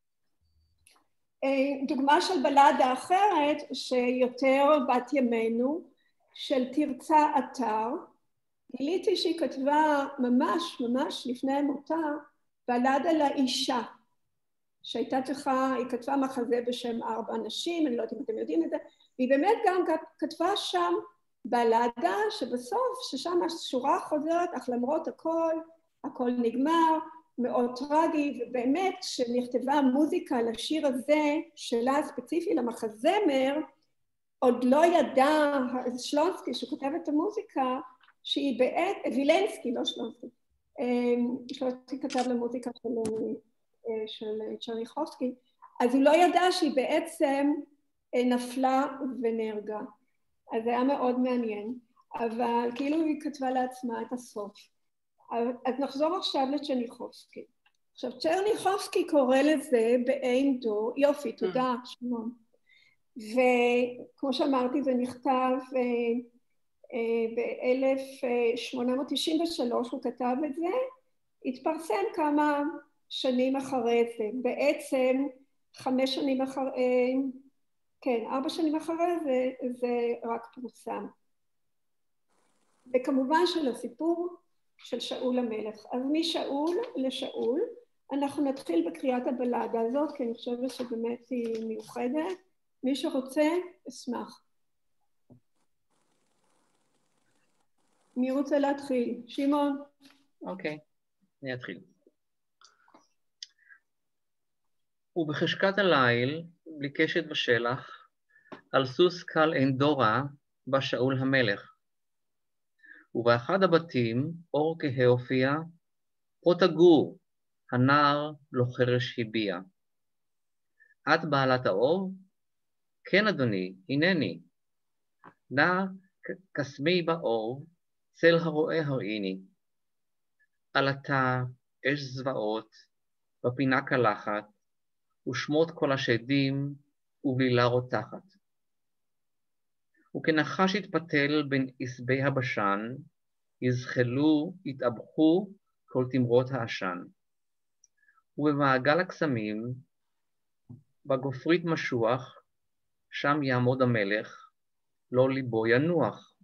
דוגמה של בלדה אחרת שיותר בת ימינו, של תרצה אתר, גיליתי שהיא כתבה ממש לפני מותה, בלדה לאישה, שהייתה צריכה, היא כתבה מחזה בשם 4 נשים, אני לא יודעת אם אתם יודעים את זה, והיא באמת גם כתבה שם בלדה שבסוף, ששם השורה חוזרת, אך למרות הכל נגמר, מאוד טרגי, ובאמת שנכתבה מוזיקה לשיר הזה, שלה ספציפי למחזמר, עוד לא ידע שלונסקי שכותב את המוזיקה, שהיא בעת, וילנסקי, לא שלונסקי, שלונסקי כתב למוזיקה של צ'רניחובסקי, אז היא לא ידעה שהיא בעצם נפלה ונהרגה. אז זה היה מאוד מעניין, אבל כאילו היא כתבה לעצמה את הסוף. אז נחזור עכשיו לצ'רניחובסקי. עכשיו, צ'רניחובסקי קורא לזה באין דור, יופי, תודה, שמעון. וכמו שאמרתי, זה נכתב ב-1893, הוא כתב את זה, התפרסם כמה שנים אחרי זה, בעצם 5 שנים אחרי, כן, 4 שנים אחרי זה רק פורסם. וכמובן של הסיפור של שאול המלך. אז משאול לשאול, אנחנו נתחיל בקריאת הבלדה הזאת, כי אני חושבת שבאמת היא מיוחדת. מי שרוצה, אשמח. מי רוצה להתחיל? שמעון? אוקיי, אני אתחיל. ובחשכת הליל, בלי קשת בשלח, על סוס קל אין דורה, בא שאול המלך. ובאחד הבתים אור כהה הופיע, פה תגור, הנער לא חרש הביע. את בעלת האור? כן אדוני, הנני. נא קסמי באור, צל הרואה הראיני. עלתה אש זוועות, בפינה קלחת, ושמות כל השדים, ובלילה רותחת. וכנחש התפתל בין עשבי הבשן, יזחלו, יתאבחו כל תמרות העשן. ובמעגל הקסמים, בגופרית משוח, שם יעמוד המלך, לא ליבו ינוח.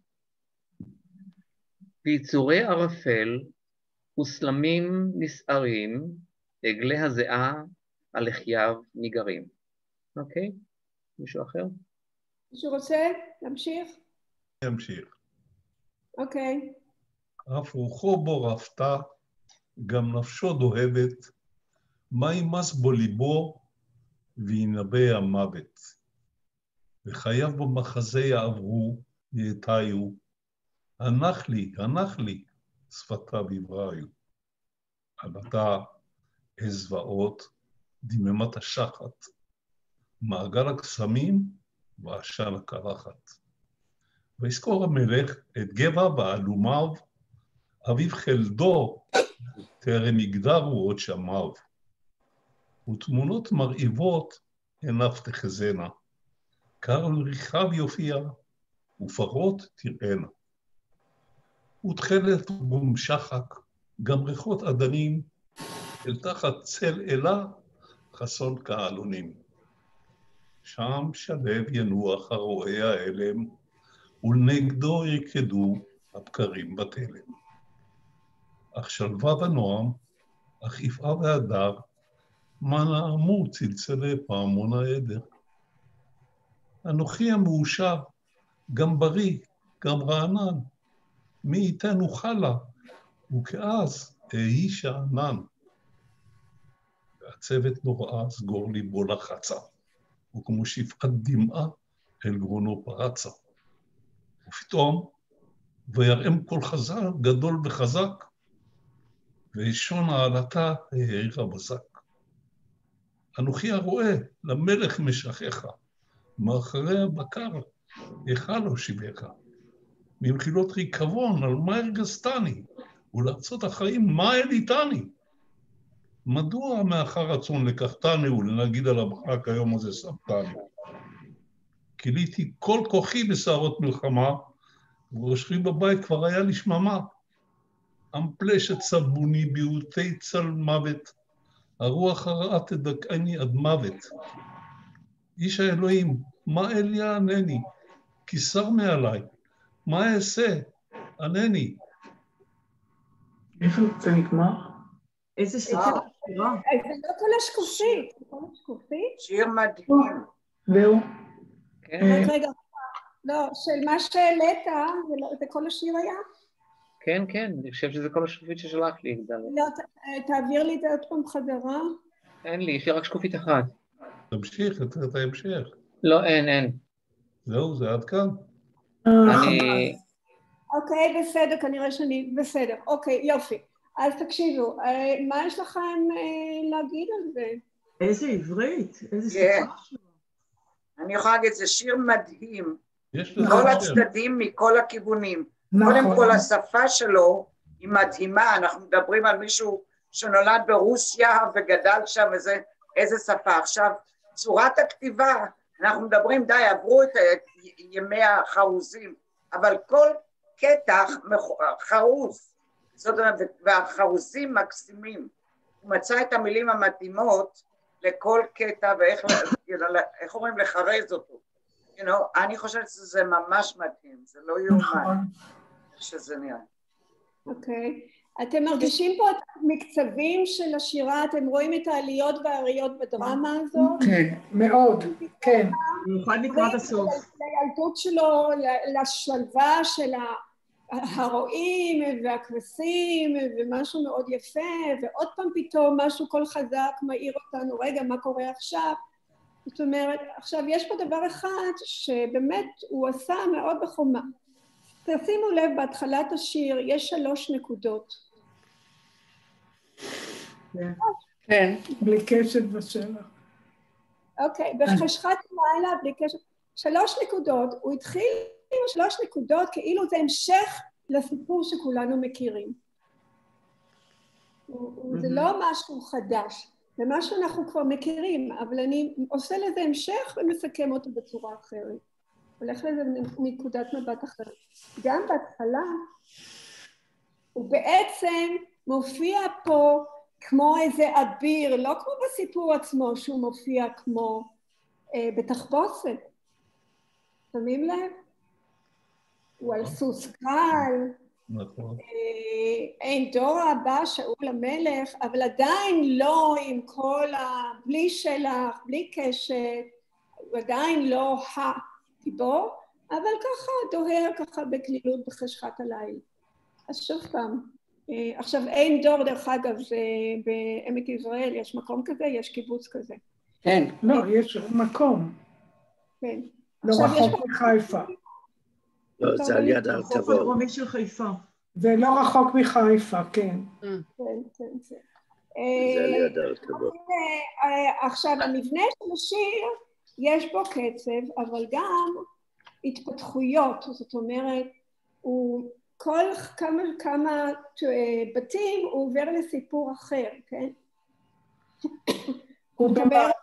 ביצורי ערפל וסלמים נסערים, עגלי הזיעה על לחייו ניגרים. אוקיי? מישהו אחר? מישהו רוצה להמשיך? ימשיך. אוקיי. אף רוחו בו רפתה, גם נפשו דוהבת, מה ימס בו ליבו, וינבא המוות. וחייו במחזה יעברו, יתיו, הנח לי, שפתיו יבראיו. עלתה זוועות, דממת השחת, מעגל הקסמים ועשן הקרחת. ויזכור המלך את גבע בעלומיו, אביו חלדו, טרם יגדרו עוד שמיו. ותמונות מרהיבות עיניו תחזנה, קרל רכב יופיע, ופרות תראינה. ותכלת ומשחק, גם ריחות עדנים, אל תחת צל אלה, חסון כעלונים. שם שלב ינוח הרועה האלם, ולנגדו יקדו הבקרים בתלם. אך שלווה ונועם, אך יפעה והדר, מה נעמו צלצלי פעמון העדר. אנוכי המאושר, גם בריא, גם רענן, מי ייתן אוכלה, וכאז אהי שאנן. והצוות נוראה סגור ליבו לחצה, וכמו שפעת דמעה אל גרונו פרצה. ופתאום, וירם כל חזר גדול וחזק, ואישון העלתה העירה בזק. אנוכי הרואה, למלך משכך, מאחרי הבקר, היכל הושיבך. ממחילות ריקבון, על מה הרגזתני, ולארצות החיים, מה אליתני? מדוע מאחר רצון לקחתני ולנגיד על המחק היום הזה סבתני? כיליתי כל כוחי בסערות מלחמה, וראשי בבית כבר היה לי שממה. אמפלשת סבוני ביעוטי צל מוות, הרוח הרעה תדכאני עד מוות. איש האלוהים, מה אל יענני? כי שר מעליי, מה אעשה? ענני. איפה זה נגמר? איזה שירה. זה לא כל השקופית. שיר מדהים. זהו. רגע, לא, של מה שהעלית, זה כל השיר היה? כן, כן, אני חושב שזה כל השקופית ששלח לי. לא, תעביר לי את זה עוד פעם חזרה. אין לי, יש לי רק שקופית אחת. תמשיך, את ההמשך. לא, אין. זהו, זה עד כאן. אוקיי, בסדר, כנראה שאני בסדר. אוקיי, יופי. אז תקשיבו, מה יש לכם להגיד על זה? איזה עברית, איזה שפה שלו. אני יכולה להגיד, זה שיר מדהים. כל הצדדים מכל הכיוונים. קודם כל, השפה שלו היא מדהימה. אנחנו מדברים על מישהו שנולד ברוסיה וגדל שם, איזה שפה. עכשיו, צורת הכתיבה, אנחנו מדברים, די, עברו את ימי החרוזים, אבל כל קטע חרוז, זאת אומרת, והחרוזים מקסימים. הוא מצא את המילים המתאימות לכל קטע, ואיך אומרים, לחרז אותו. אני חושבת שזה ממש מדהים, זה לא יאומן שזה נראה. אוקיי. אתם מרגישים פה את המקצבים של השירה, אתם רואים את העליות והעריות בדרמה הזאת? כן, מאוד, כן. במיוחד לקראת הסוף. לילדות שלו, לשלווה של הרועים והכבשים, ומשהו מאוד יפה, ועוד פעם פתאום משהו כל חזק מעיר אותנו, רגע, מה קורה עכשיו? זאת אומרת, עכשיו יש פה דבר אחד שבאמת הוא עשה מאוד בחומה. תשימו לב, בהתחלת השיר יש 3 נקודות. כן. בלי קשת ושלח. אוקיי, בחשכת לילה, בלי קשת. 3 נקודות, הוא התחיל עם 3 נקודות כאילו זה המשך לסיפור שכולנו מכירים. זה לא משהו חדש, זה מה שאנחנו כבר מכירים, אבל אני עושה לזה המשך ומסכם אותו בצורה אחרת. הולך לזה מנקודת מבט אחרת. גם בהתחלה, הוא בעצם מופיע פה כמו איזה אביר, לא כמו בסיפור עצמו שהוא מופיע כמו בתחבושת. שמים לב? הוא על סוס קל, אין דור הבא שאול המלך, אבל עדיין לא עם כל בלי שלח, בלי קשת, הוא עדיין לא הגיבור, אבל ככה דוהר ככה בקלילות בחשכת הלילה. אז שוב פעם, עכשיו אין דור דרך אגב, בעמק יזרעאל יש מקום כזה, יש קיבוץ כזה. כן. לא, יש מקום. כן. לא רחוק מחיפה. לא, זה על יד הר תבור. הדרומי של חיפה. זה לא רחוק מחיפה, כן. כן, כן, כן. זה על יד הר תבור. עכשיו, המבנה של השיר, יש בו קצב, אבל גם התפתחויות, זאת אומרת, הוא כל כמה בתים הוא עובר לסיפור אחר, כן? הוא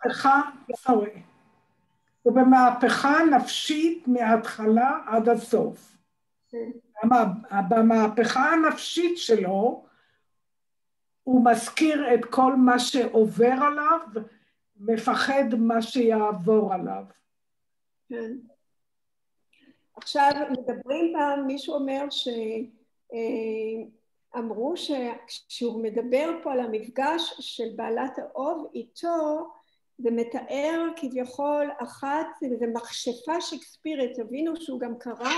במהפכה נפשית מההתחלה עד הסוף. במהפכה הנפשית שלו, הוא מזכיר את כל מה שעובר עליו, מפחד מה שיעבור עליו. כן. עכשיו מדברים פעם, מישהו אומר שאמרו שכשהוא מדבר פה על המפגש של בעלת האוב איתו, זה מתאר כביכול אחת, זה מכשפה שקספירית, תבינו שהוא גם קרא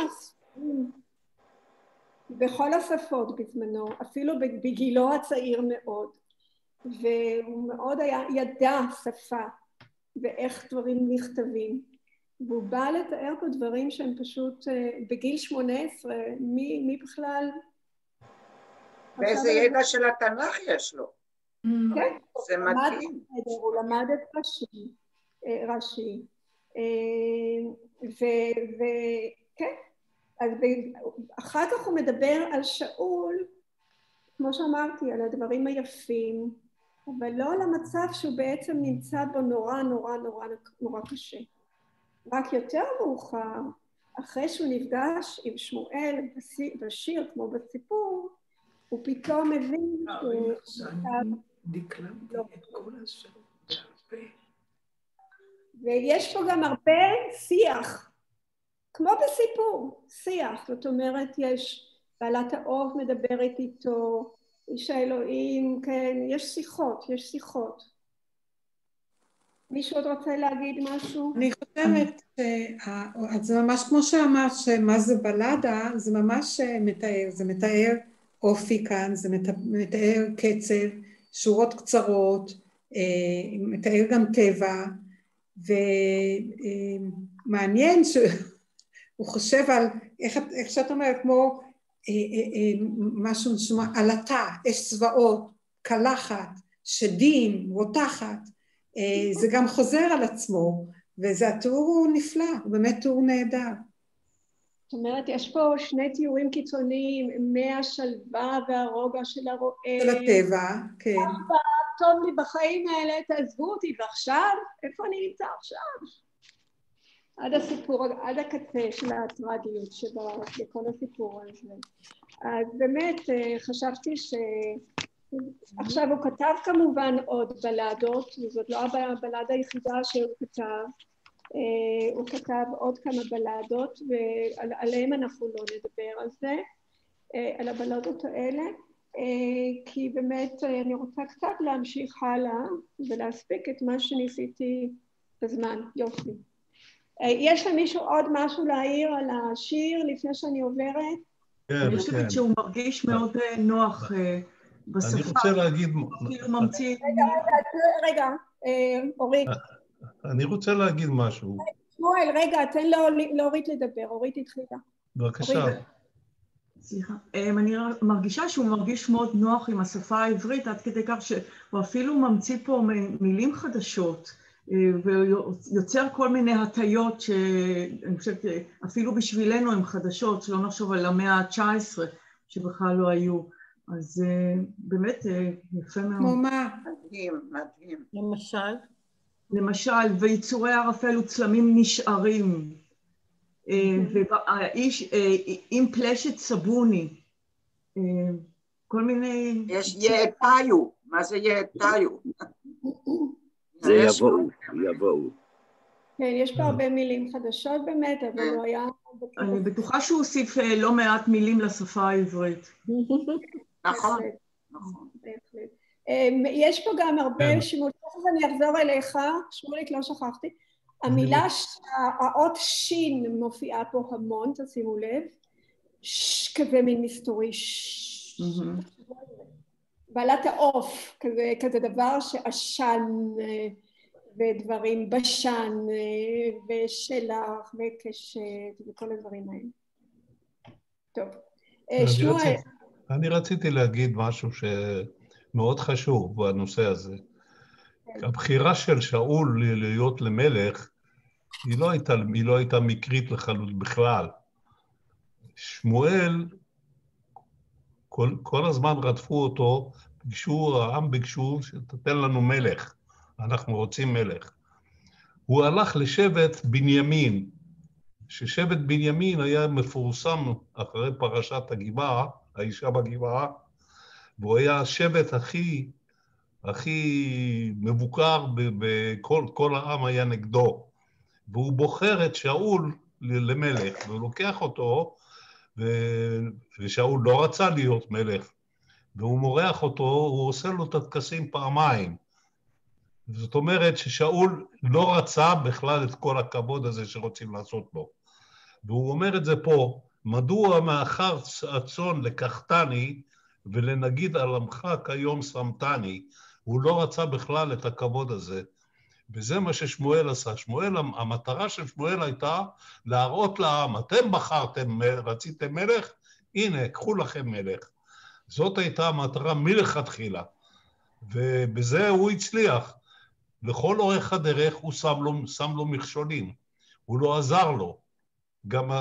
בכל השפות בזמנו, אפילו בגילו הצעיר מאוד, והוא מאוד ידע שפה ואיך דברים נכתבים, והוא בא לתאר פה דברים שהם פשוט בגיל 18, מי בכלל... ואיזה ידע של התנ"ך יש לו. כן, זה מדהים. הוא למד את רש"י, וכן, אז אחר כך הוא מדבר על שאול, כמו שאמרתי, על הדברים היפים, אבל לא על המצב שהוא בעצם נמצא בו נורא נורא נורא נורא קשה. רק יותר מאוחר, אחרי שהוא נפגש עם שמואל בשיר, כמו בסיפור, הוא פתאום מבין דקלמתי את כל השעות. ויש פה גם הרבה שיח, כמו בסיפור, שיח. זאת אומרת, יש בעלת האוב מדברת איתו, איש האלוהים, כן, יש שיחות. מישהו עוד רוצה להגיד משהו? אני חושבת זה ממש כמו שאמרת, שמה זה בלדה, זה ממש מתאר, זה מתאר אופי כאן, זה מתאר קצב, שורות קצרות, מתאר גם טבע, ומעניין שהוא חושב על, איך שאת אומרת, כמו משהו נשמע, עלתה, אש צבאות, קלחת, שדים, רותחת, זה גם חוזר על עצמו, וזה התיאור נפלא, הוא באמת תיאור נהדר. זאת אומרת, יש פה 2 תיאורים קיצוניים, מהשלווה והרוגע של הרועה. של הטבע, כן. טוב לי בחיים האלה, תעזבו אותי, ועכשיו, איפה אני נמצא עכשיו? עד הסיפור, עד הקצה של הטרגיות שבכל הסיפור הזה. אז באמת חשבתי עכשיו הוא כתב כמובן עוד בלדות, וזאת לא הבלדה היחידה שהוא כתב, הוא כתב עוד כמה בלדות, ועליהם אנחנו לא נדבר על זה, על הבלדות האלה, כי באמת אני רוצה קצת להמשיך הלאה ולהספיק את מה שניסיתי בזמן. יופי. יש למישהו עוד משהו להעיר על השיר לפני שאני עוברת? אני חושבת שהוא מרגיש מאוד נוח בשפה. אני רוצה להגיד... רגע, אורית. אני רוצה להגיד משהו. שמואל, רגע, תן לאורית לדבר, אורית התחילה. בבקשה. סליחה, אני מרגישה שהוא מרגיש מאוד נוח עם השפה העברית, עד כדי כך שהוא אפילו ממציא פה מילים חדשות, ויוצר כל מיני הטיות שאני חושבת אפילו בשבילנו הן חדשות, שלא נחשוב על המאה ה-19 שבכלל לא היו. אז באמת יפה מאוד. כמו מה? מדהים, מדהים. למשל, ויצורי ערפל וצלמים נשארים. והאיש עם פלשת סבוני, כל מיני... יש יאתיו, מה זה יאתיו? זה יבואו. כן, יש פה הרבה מילים חדשות באמת, אבל הוא היה... אני בטוחה שהוא הוסיף לא מעט מילים לשפה העברית. נכון. יש פה גם הרבה שימוש, אז אני אחזור אליך, שמוליק, לא שכחתי. המילה, האות שין מופיעה פה המון, תשימו לב, כזה מין מסתורי, בעלת העוף, כזה דבר שעשן ודברים, בשן ושלח וקשת וכל הדברים האלה. טוב, שמואל. אני רציתי להגיד משהו שמאוד חשוב בנושא הזה. הבחירה של שאול להיות למלך, היא לא הייתה מקרית לחלוטין בכלל. שמואל, כל הזמן רדפו אותו, העם ביקשו שתתן לנו מלך, אנחנו רוצים מלך. הוא הלך לשבט בנימין, ששבט בנימין היה מפורסם אחרי פרשת הגבעה, האישה בגבעה, והוא היה השבט הכי מבוקר, כל העם היה נגדו, והוא בוחר את שאול למלך, והוא לוקח אותו, ושאול לא רצה להיות מלך, והוא מורח אותו, הוא עושה לו את הטקסים פעמיים. זאת אומרת ששאול לא רצה בכלל את כל הכבוד הזה שרוצים לעשות לו. והוא אומר את זה פה, מדוע מאחר הצאן לקחתני, ולנגיד על עמך כיום שמתני, הוא לא רצה בכלל את הכבוד הזה. וזה מה ששמואל עשה. המטרה של שמואל הייתה להראות לעם, אתם בחרתם, רציתם מלך, הנה, קחו לכם מלך. זאת הייתה המטרה מלכתחילה. ובזה הוא הצליח. לכל אורך הדרך הוא שם לו מכשולים. הוא לא עזר לו. גם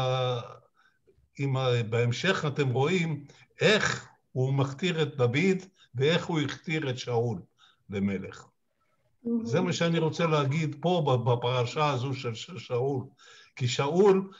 בהמשך אתם רואים איך הוא מכתיר את דוד ואיך הוא הכתיר את שאול למלך. זה מה שאני רוצה להגיד פה בפרשה הזו של שאול. כי שאול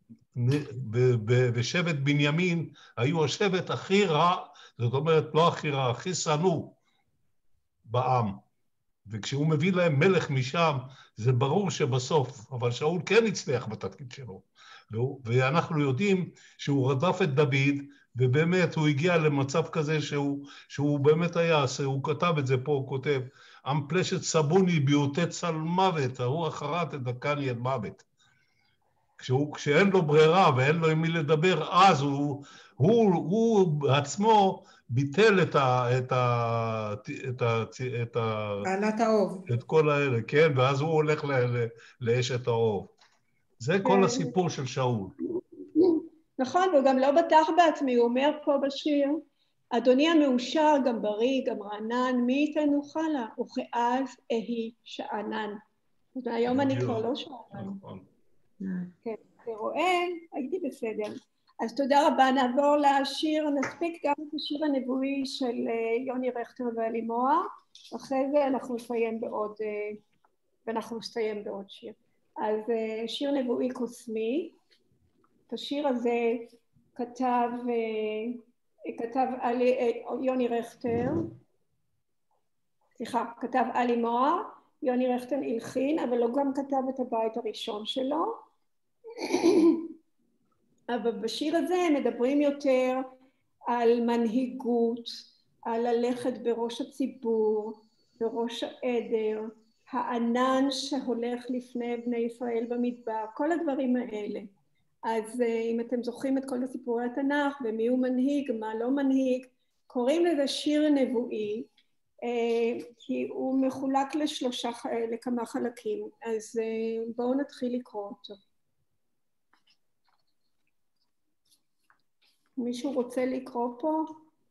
ושבט בנימין היו השבט הכי רע, זאת אומרת לא הכי רע, הכי שנוא בעם. וכשהוא מביא להם מלך משם, זה ברור שבסוף, אבל שאול כן הצליח בתפקיד שלו. ואנחנו יודעים שהוא רדף את דוד, ובאמת הוא הגיע למצב כזה שהוא באמת היה, הוא כתב את זה פה, הוא כותב, עם פלשת סבוני ביוטט על מוות, הרוח חרת את דקני עד מוות. כשאין לו ברירה ואין לו עם מי לדבר, אז הוא עצמו ביטל בעלת האוב. את כל האלה, כן, ואז הוא הולך לאשת האוב. זה כל הסיפור של שאול. נכון, הוא גם לא בטח בעצמי, הוא אומר פה בשיר, אדוני המאושר, גם בריא, גם רענן, מי ייתן חלה, וכאז אהי שאנן. והיום אני כבר לא שאנן. כן, אתה רואה? הייתי בסדר. אז תודה רבה, נעבור לשיר, נספיק גם את השיר הנבואי של יוני רכטר ואלימוה, אחרי זה אנחנו נסיים בעוד שיר. אז שיר נבואי קוסמי, את השיר הזה כתב יוני רכטר, כתב אלימוה, יוני רכטר הלחין, אבל הוא גם כתב את הבית הראשון שלו. אבל בשיר הזה מדברים יותר על מנהיגות, על ללכת בראש הציבור, בראש העדר, הענן שהולך לפני בני ישראל במדבר, כל הדברים האלה. אז אם אתם זוכרים את כל הסיפורי התנ"ך, ומי הוא מנהיג, מה לא מנהיג, קוראים לזה שיר נבואי, כי הוא מחולק לכמה חלקים, אז בואו נתחיל לקרוא אותו. מישהו רוצה לקרוא פה?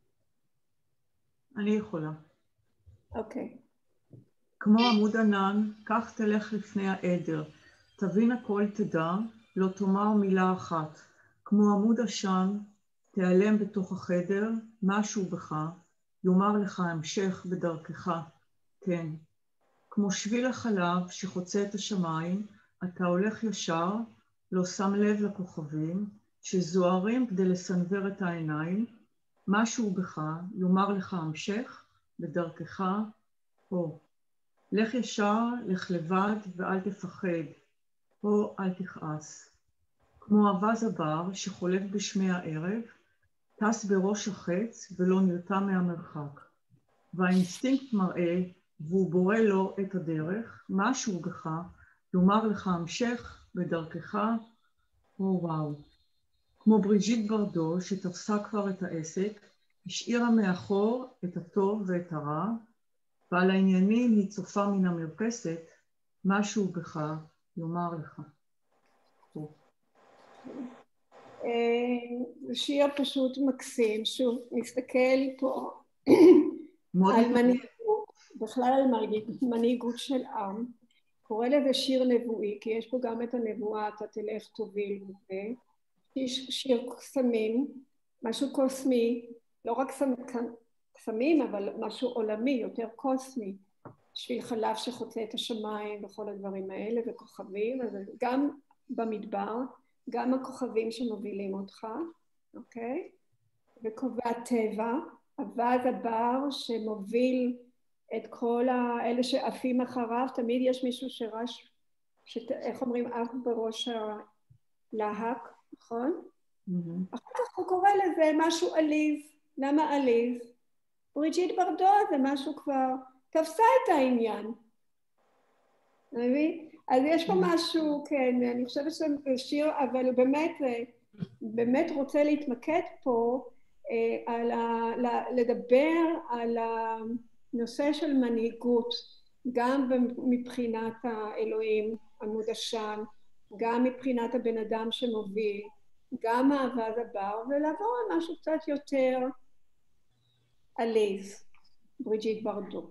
אני יכולה. אוקיי. כמו עמוד ענן, כך תלך לפני העדר. תבין הכל תדע, לא תאמר מילה אחת. כמו עמוד עשן, תיעלם בתוך החדר, משהו בך, יאמר לך המשך בדרכך, כן. כמו שביל החלב שחוצה את השמיים, אתה הולך ישר, לא שם לב לכוכבים, שזוהרים כדי לסנבר את העיניים, משהו בך, יאמר לך המשך בדרכך, או. לך ישר, לך לבד ואל תפחד, או אל תכעס. כמו אבז הבר שחולף בשמי הערב, טס בראש החץ ולא נרתע מהמרחק. והאינסטינקט מראה, והוא בורא לו את הדרך, משהו בך, יאמר לך המשך בדרכך, או וואו. כמו בריג'יט ברדו שתפסה כבר את העסק, השאירה מאחור את הטוב ואת הרע, ועל העניינים היא צופה מן המרפסת, משהו בך יאמר לך. זה שיר פשוט מקסים, שוב, נסתכל פה על מנהיגות, בכלל על מנהיגות של עם, קורא לזה שיר נבואי, כי יש פה גם את הנבואה, אתה תלך תוביל וזה, שיר קסמים, משהו קוסמי, לא רק קסמים, אבל משהו עולמי, יותר קוסמי, שביל חלב שחוצה את השמיים וכל הדברים האלה, וכוכבים, אז גם במדבר, גם הכוכבים שמובילים אותך, אוקיי? וקובע טבע, אבז הבר שמוביל את כל אלה שעפים אחריו, תמיד יש מישהו שרש, איך אומרים, אף בראש הלהק, נכון? אחר כך הוא קורא לזה משהו עליז, למה עליז? בריג'יט ברדו זה משהו כבר, תפסה את העניין, מבין? אז יש פה משהו, כן, אני חושבת שזה שיר, אבל הוא באמת רוצה להתמקד פה, לדבר על הנושא של מנהיגות, גם מבחינת האלוהים, עמוד עשן, גם מבחינת הבן אדם שמוביל, גם אהבת הבר, ולעבור על משהו קצת יותר עליז, בריג'יט ברדו.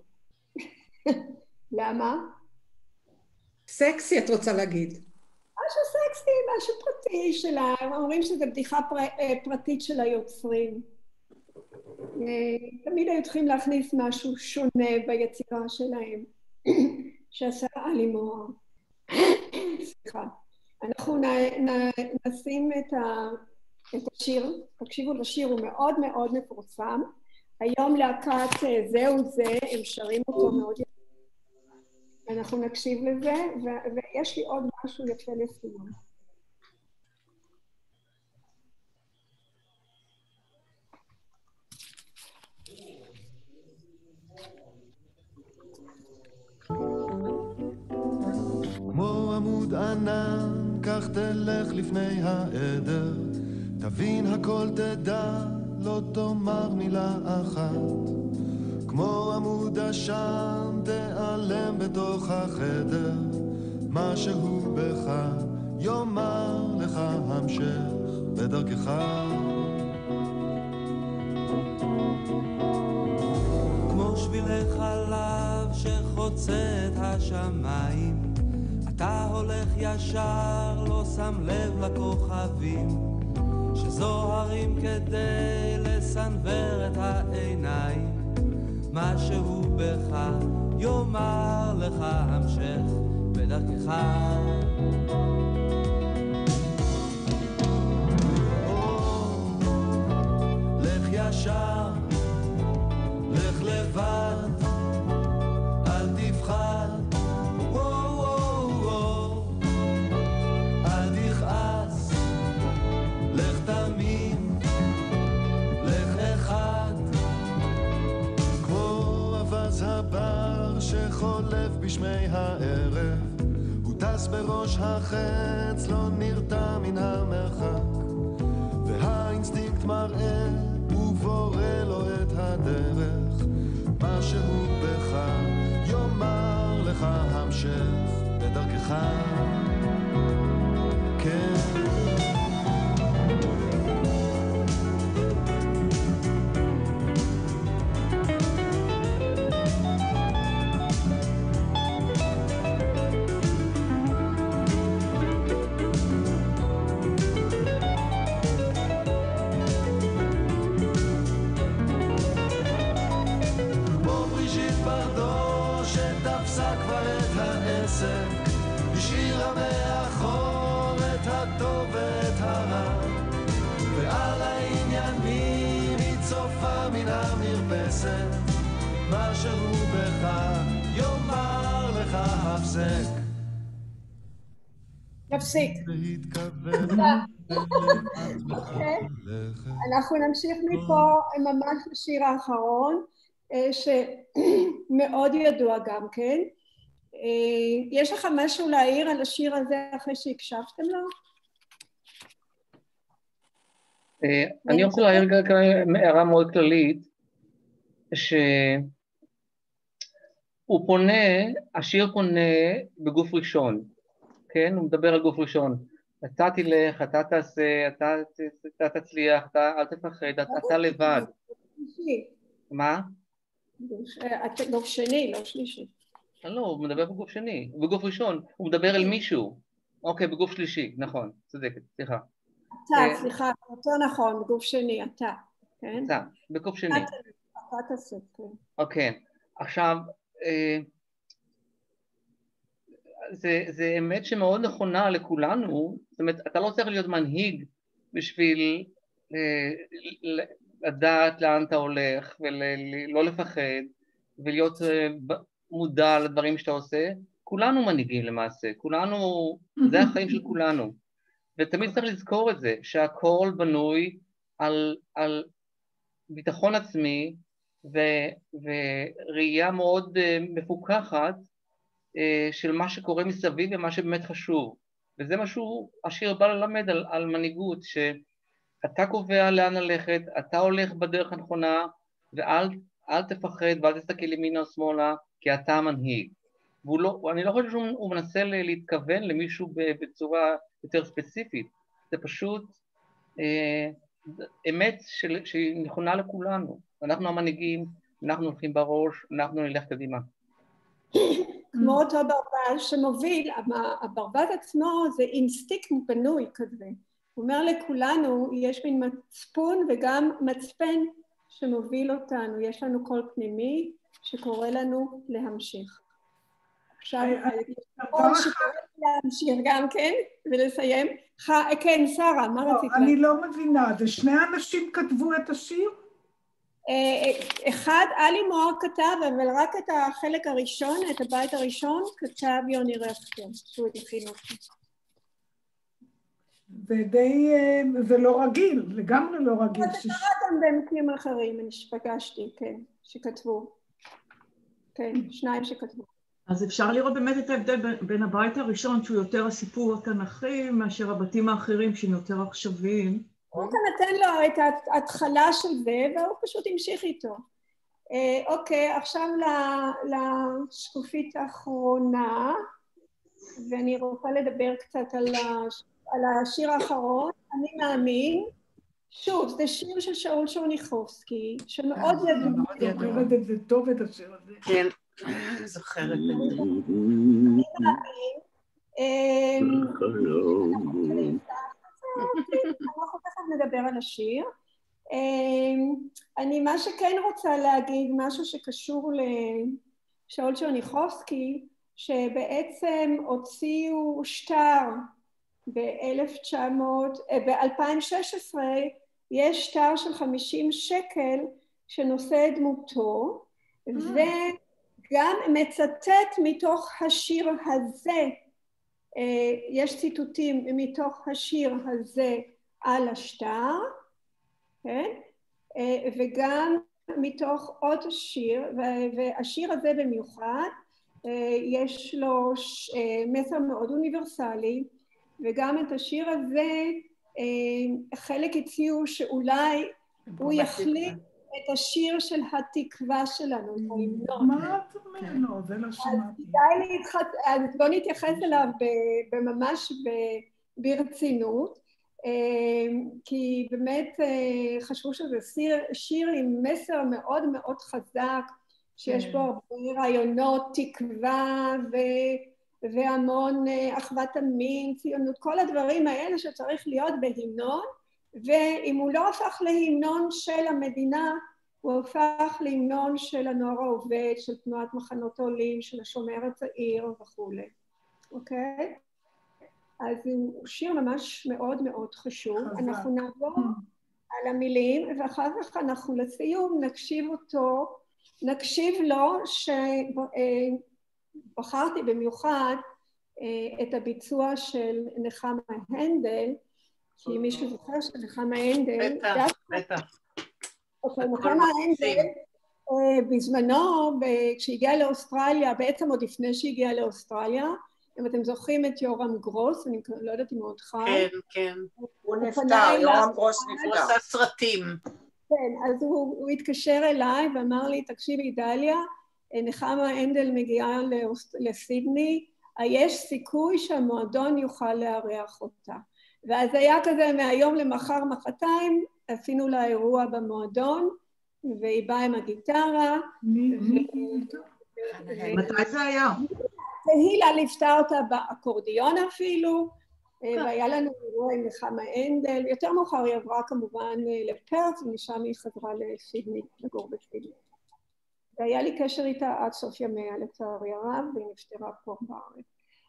למה? סקסי את רוצה להגיד. משהו סקסי, משהו פרטי שלה, אומרים שזו בדיחה פרטית של היוצרים. תמיד היו צריכים להכניס משהו שונה ביצירה שלהם, שעשה עלי מוהר. סליחה. אנחנו נשים את השיר, תקשיבו לשיר, הוא מאוד מאוד מפורסם. היום להקת זהו זה, הם שרים אותו מאוד יפה. אנחנו נקשיב לזה, ויש לי עוד משהו יפה לסיום. כמו עמוד ענן, כך תלך לפני העדר, תבין הכל תדע, לא תאמר מילה אחת. כמו עמוד עשן תיעלם בתוך החדר, משהו בך יאמר לך המשך בדרכך. כמו שבילי חלב שחוצה את השמיים, אתה הולך ישר, לא שם לב לכוכבים שזוהרים כדי לסנבר את העיניים. משהו בך יאמר לך המשך בדרכך. לך ישר, לך לבד, אל תפחד, אל תכעס, לך תמיד, לך אחד. הבר שחולף בשמי הערב, הוא טס בראש החץ, לא נרתע מן המרחק, והאינסטינקט מראה ובורא לו את הדרך, משהו בך יאמר לך המשך בדרכך. כן. השאירה מאחור את הטוב ואת הרע, ועל העניינים היא צופה מן המרפסת, משהו בך יאמר לך הפסק. נפסיק. אנחנו נמשיך מפה ממש לשיר האחרון, שמאוד ידוע גם כן. יש לך משהו להעיר על השיר הזה אחרי שהקשבתם לו? אני רוצה להעיר כאן הערה מאוד כללית, שהוא פונה, השיר פונה בגוף ראשון, כן? הוא מדבר על גוף ראשון. אתה תלך, אתה תעשה, אתה תצליח, אל תפחד, אתה לבד. מה? גוף שני, לא שלישי. לא, הוא מדבר בגוף שני, בגוף ראשון, הוא מדבר אל מישהו. אוקיי, בגוף שלישי, נכון, צודקת, סליחה. אתה, סליחה, יותר נכון, בגוף שני, אתה, כן? אתה, בגוף שני. אתה תעשה, כן. אוקיי, עכשיו, זה אמת שמאוד נכונה לכולנו, זאת אומרת, אתה לא צריך להיות מנהיג בשביל לדעת לאן אתה הולך, ולא לפחד, ולהיות מודע לדברים שאתה עושה. כולנו מנהיגים למעשה, כולנו, זה החיים של כולנו. ותמיד צריך לזכור את זה, שהכל בנוי על ביטחון עצמי, וראייה מאוד מפוקחת של מה שקורה מסביב ומה שבאמת חשוב. וזה משהו, השיר בא ללמד על מנהיגות, שאתה קובע לאן ללכת, אתה הולך בדרך הנכונה, ואל תפחד ואל תסתכל ימינה או שמאלה, כי אתה מנהיג. אני לא חושב שהוא מנסה להתכוון למישהו בצורה יותר ספציפית, זה פשוט אמת שהיא נכונה לכולנו. אנחנו המנהיגים, אנחנו הולכים בראש, אנחנו נלך קדימה. כמו אותו ברווז שמוביל, הברווז עצמו זה אינסטינקט בנוי כזה. הוא אומר לכולנו, יש מין מצפון וגם מצפן שמוביל אותנו, יש לנו קול פנימי שקורא לנו להמשיך. עכשיו, להמשיך גם כן, ולסיים. כן, שרה, מה רצית? אני לא מבינה, זה שני אנשים כתבו את השיר? אחד, אלי מוהר כתב, אבל רק את החלק הראשון, את הבית הראשון, כתב יוני רכטר, שהוא התחיל אותי. זה לא רגיל, לגמרי לא רגיל. זה קרה גם במקרים אחרים, אני שפגשתי, כן, שכתבו. כן, שניים שכתבו. אז אפשר לראות באמת את ההבדל בין הבית הראשון, שהוא יותר הסיפור התנ"כי, מאשר הבתים האחרים שהם יותר עכשוויים. הוא נתן לו את ההתחלה של זה, והוא פשוט המשיך איתו. אוקיי, עכשיו לשקופית האחרונה, ואני רוצה לדבר קצת על השיר האחרון, אני מאמין. שוב, זה שיר של שאול צ'רניחובסקי, שמאוד ידוע. זוכרת את זה טוב, את השיר הזה. כן, זוכרת את זה. אני מאמין. אנחנו תכף נדבר על השיר. אני מה שכן רוצה להגיד, משהו שקשור לשאול צ'רניחובסקי, שבעצם הוציאו שטר ב-2016, יש שטר של 50 שקל שנושא את דמותו, וגם מצטט מתוך השיר הזה, יש ציטוטים מתוך השיר הזה על השטר, כן? וגם מתוך עוד שיר, והשיר הזה במיוחד, יש לו מסר מאוד אוניברסלי, וגם את השיר הזה, חלק הציעו שאולי הוא יחליף את השיר של התקווה שלנו, את ההמנון. מה את אומרת? זה לא שמעתי. אז בואו נתייחס אליו ממש ברצינות, כי באמת חשבו שזה שיר עם מסר מאוד מאוד חזק, שיש בו הרבה רעיונות, תקווה והמון אחוות עמים, ציונות, כל הדברים האלה שצריך להיות בהמנון, ואם הוא לא הפך להמנון של המדינה, הוא הפך להמנון של הנוער העובד, של תנועת מחנות העולים, של השומר הצעיר וכו'. אוקיי? אז הוא שיר ממש מאוד מאוד חשוב. אנחנו נעבור על המילים, ואחר כך אנחנו לסיום נקשיב לו, שבחרתי במיוחד את הביצוע של נחמה הנדל, כי מישהו זוכר שנחמה הנדל... בטח. נחמה הנדל, בזמנו, כשהגיעה לאוסטרליה, בעצם עוד לפני שהגיעה לאוסטרליה, אם אתם זוכרים את יורם גרוס, אני לא יודעת אם הוא עוד חי. כן, כן. הוא נפטר, יורם גרוס נפטר. הוא עשה סרטים. כן, אז הוא התקשר אליי ואמר לי, תקשיבי דליה, נחמה הנדל מגיעה לסידני, יש סיכוי שהמועדון יוכל לארח אותה. ואז היה כזה מהיום למחר מחרתיים, עשינו לה אירוע במועדון, והיא באה עם הגיטרה. מתי זה היה? והילה ליוותה אותה באקורדיון אפילו, והיה לנו אירוע עם נחמה הנדל, יותר מאוחר היא עברה כמובן לפרץ, ומשם היא חזרה לסידני, לגור בסידני. והיה לי קשר איתה עד סוף ימיה לצערי הרב, והיא נפטרה פה בארץ.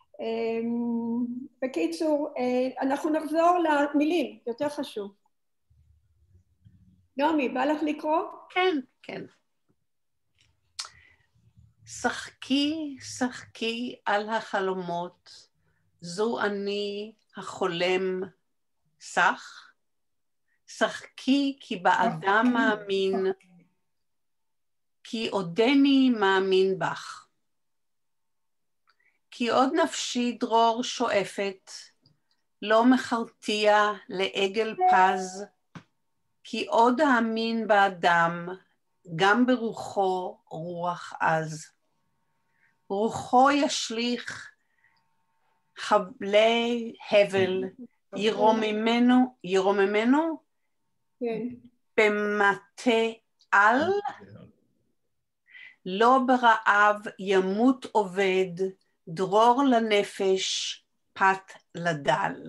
בקיצור, אנחנו נחזור למילים, יותר חשוב. נעמי, בא לך לקרוא? כן, כן. שחקי, שחקי על החלומות, זו אני החולם סך. שחקי כי באדם מאמין, כי עודני מאמין בך. כי עוד נפשי דרור שואפת, לא מחרתיה לעגל פז, כי עוד האמין באדם, גם ברוחו רוח עז. רוחו ישליך חבלי הבל, ירוממנו במטה על, לא ברעב ימות עובד, דרור לנפש, פת לדל.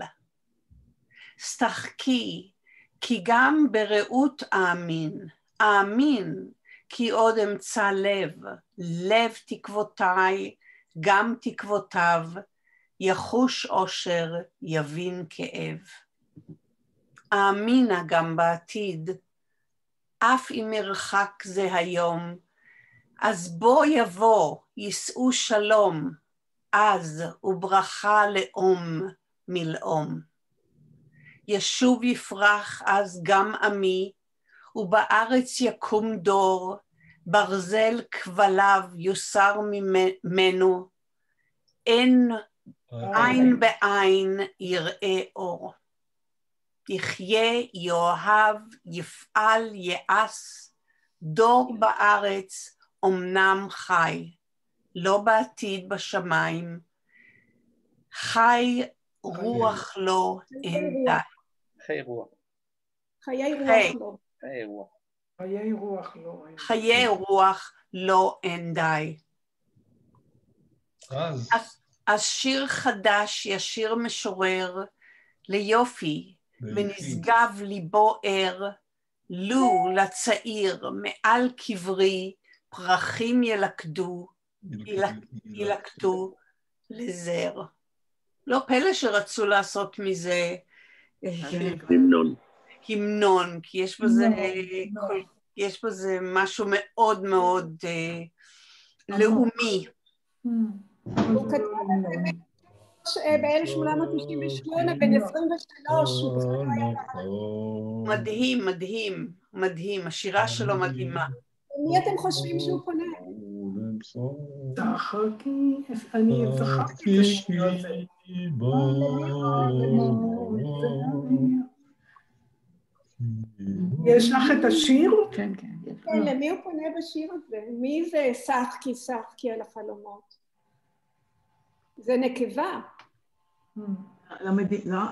שחקי, כי גם בראות האמין, כי עוד אמצא לב תקוותיי, גם תקוותיו, יחוש אושר, יבין כאב. האמינה גם בעתיד, אף אם מרחק זה היום, אז בוא יבוא, יישאו שלום, אז וברכה לאום מלאום. ישוב יפרח אז גם עמי, ובארץ יקום דור, ברזל כבליו יוסר ממנו, אין עין בעין יראה אור. יחיה, יאהב, יפעל, יעש, דור בארץ אמנם חי, לא בעתיד בשמיים, חי רוח לו אין די. חיי רוח. חיי רוח לא. חיי רוח. חיי רוח לא. חיי רוח לא אין די. אז שיר חדש ישיר משורר, ליופי ונשגב ליבו ער, לו לצעיר מעל קברי, פרחים ילקטו לזר. לא פלא שרצו לעשות מזה המנון, כי יש בזה משהו מאוד מאוד לאומי. הוא כתב ב-1898, בן 23, מדהים, מדהים, מדהים, השירה שלו מדהימה. מי אתם חושבים שהוא פונה? אני זכרתי את השיר הזה. יש לך את השיר? כן, כן, יש. כן, למי הוא פונה בשיר הזה? מי זה שחקי שחקי על החלומות? זה נקבה. למדינה.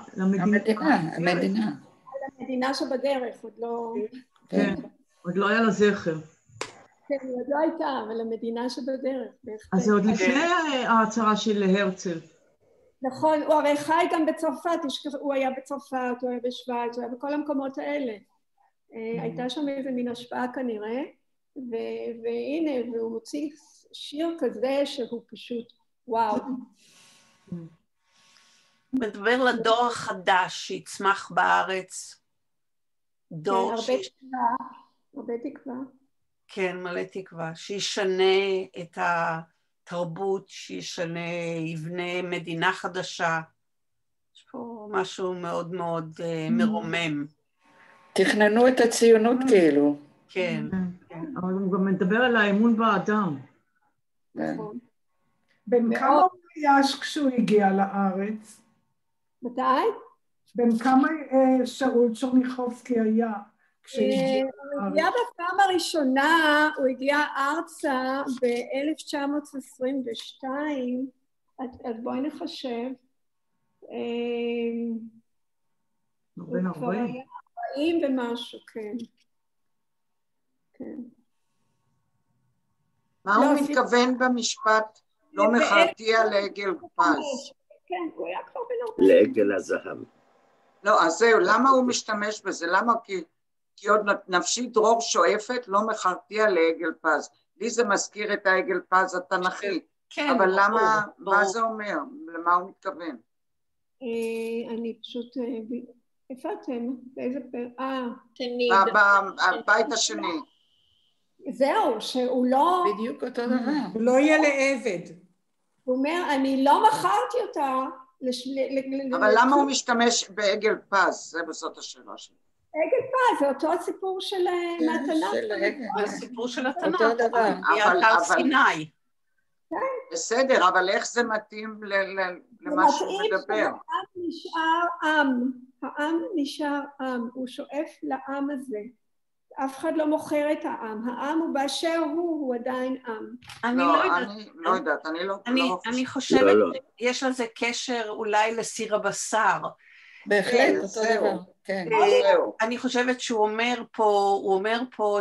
למדינה שבדרך, עוד לא... כן, עוד לא היה לה זכר. כן, היא עוד לא הייתה, אבל המדינה שבדרך. אז זה עוד לפני ההצהרה של הרצל. נכון, הוא הרי חי גם בצרפת, הוא היה בצרפת, הוא היה בשוויץ, הוא היה בכל המקומות האלה. הייתה שם איזה מין השפעה כנראה, והנה, והוא מוציא שיר כזה שהוא פשוט וואו. מדבר לדור החדש שיצמח בארץ. דור הרבה תקווה. כן, מלא תקווה. שישנה את התרבות, שישנה, יבנה מדינה חדשה. יש פה משהו מאוד מאוד מרומם. תכננו את הציונות כאילו. כן. אבל הוא גם מדבר על האמון באדם. נכון. בן כמה הוא היה כשהוא הגיע לארץ? מתי? בן כמה שאול טשרניחובסקי היה כשהגיע לארץ? הוא הגיע בפעם הראשונה, הוא הגיע ארצה ב-1922, אז בואי נחשב. בן 40. 40 ומשהו, כן. כן. מה הוא מתכוון במשפט? לא מכרתיה לעגל פז. כן, הוא היה כבר בן 40. לעגל הזהב. לא, אז זהו, למה הוא משתמש בזה? למה? כי עוד נפשי דרור שואפת, לא מכרתיה לעגל פז. לי זה מזכיר את העגל פז התנ"כי. כן, אבל למה, מה זה אומר? למה הוא מתכוון? אני פשוט... איפה אתם? באיזה פרק? בבית השני. זהו, שהוא לא... בדיוק אותו דבר. הוא לא יהיה לעבד. הוא אומר, אני לא מכרתי אותה... אבל למה הוא משתמש בעגל פז? זה בסוד השאלה שלי. עגל פז, זה אותו הסיפור של מהתנ"ך. זה הסיפור של התנ"ך. אותו דבר. על סיני. בסדר, אבל איך זה מתאים למה שהוא מדבר? העם נשאר עם, העם נשאר עם, הוא שואף לעם הזה. אף אחד לא מוכר את העם, העם הוא באשר הוא עדיין עם. אני לא יודעת, אני לא... אני חושבת, יש לזה קשר אולי לסיר הבשר. בהחלט, אותו דבר, כן. אני חושבת שהוא אומר פה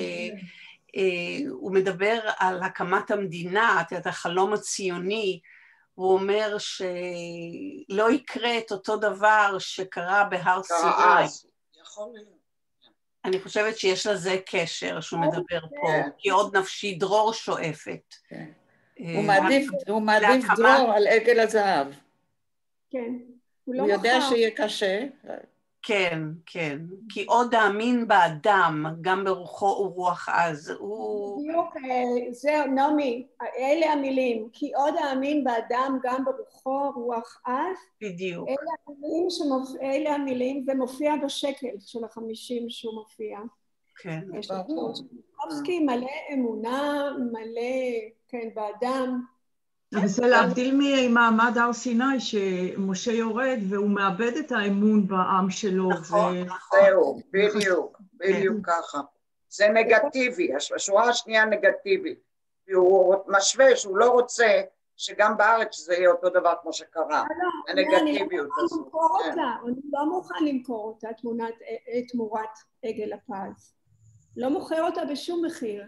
שהוא מדבר על הקמת המדינה, את החלום הציוני, הוא אומר שלא יקרה את אותו דבר שקרה בהר סיני. יכול להיות. אני חושבת שיש לזה קשר שהוא מדבר פה, כי עוד נפשי דרור שואפת. הוא מעדיף דרור על עגל הזהב. כן. הוא יודע שיהיה קשה. כן, כן. כי עוד האמין באדם, גם ברוחו ורוח עז. בדיוק, זהו, נעמי, אלה המילים. כי עוד האמין באדם, גם ברוחו ורוח עז. בדיוק. אלה המילים, זה מופיע בשקל של 50 שהוא מופיע. כן, ברור. טשרניחובסקי מלא אמונה, מלא, כן, באדם. וזה להבדיל ממעמד הר סיני, שמשה יורד והוא מאבד את האמון בעם שלו. נכון, זהו, בדיוק ככה. זה נגטיבי, השורה השנייה נגטיבית. הוא משווה שהוא לא רוצה שגם בארץ זה יהיה אותו דבר כמו שקרה. הנגטיביות הזאת. אני לא מוכן למכור אותה תמורת עגל הפז. לא מוכר אותה בשום מחיר.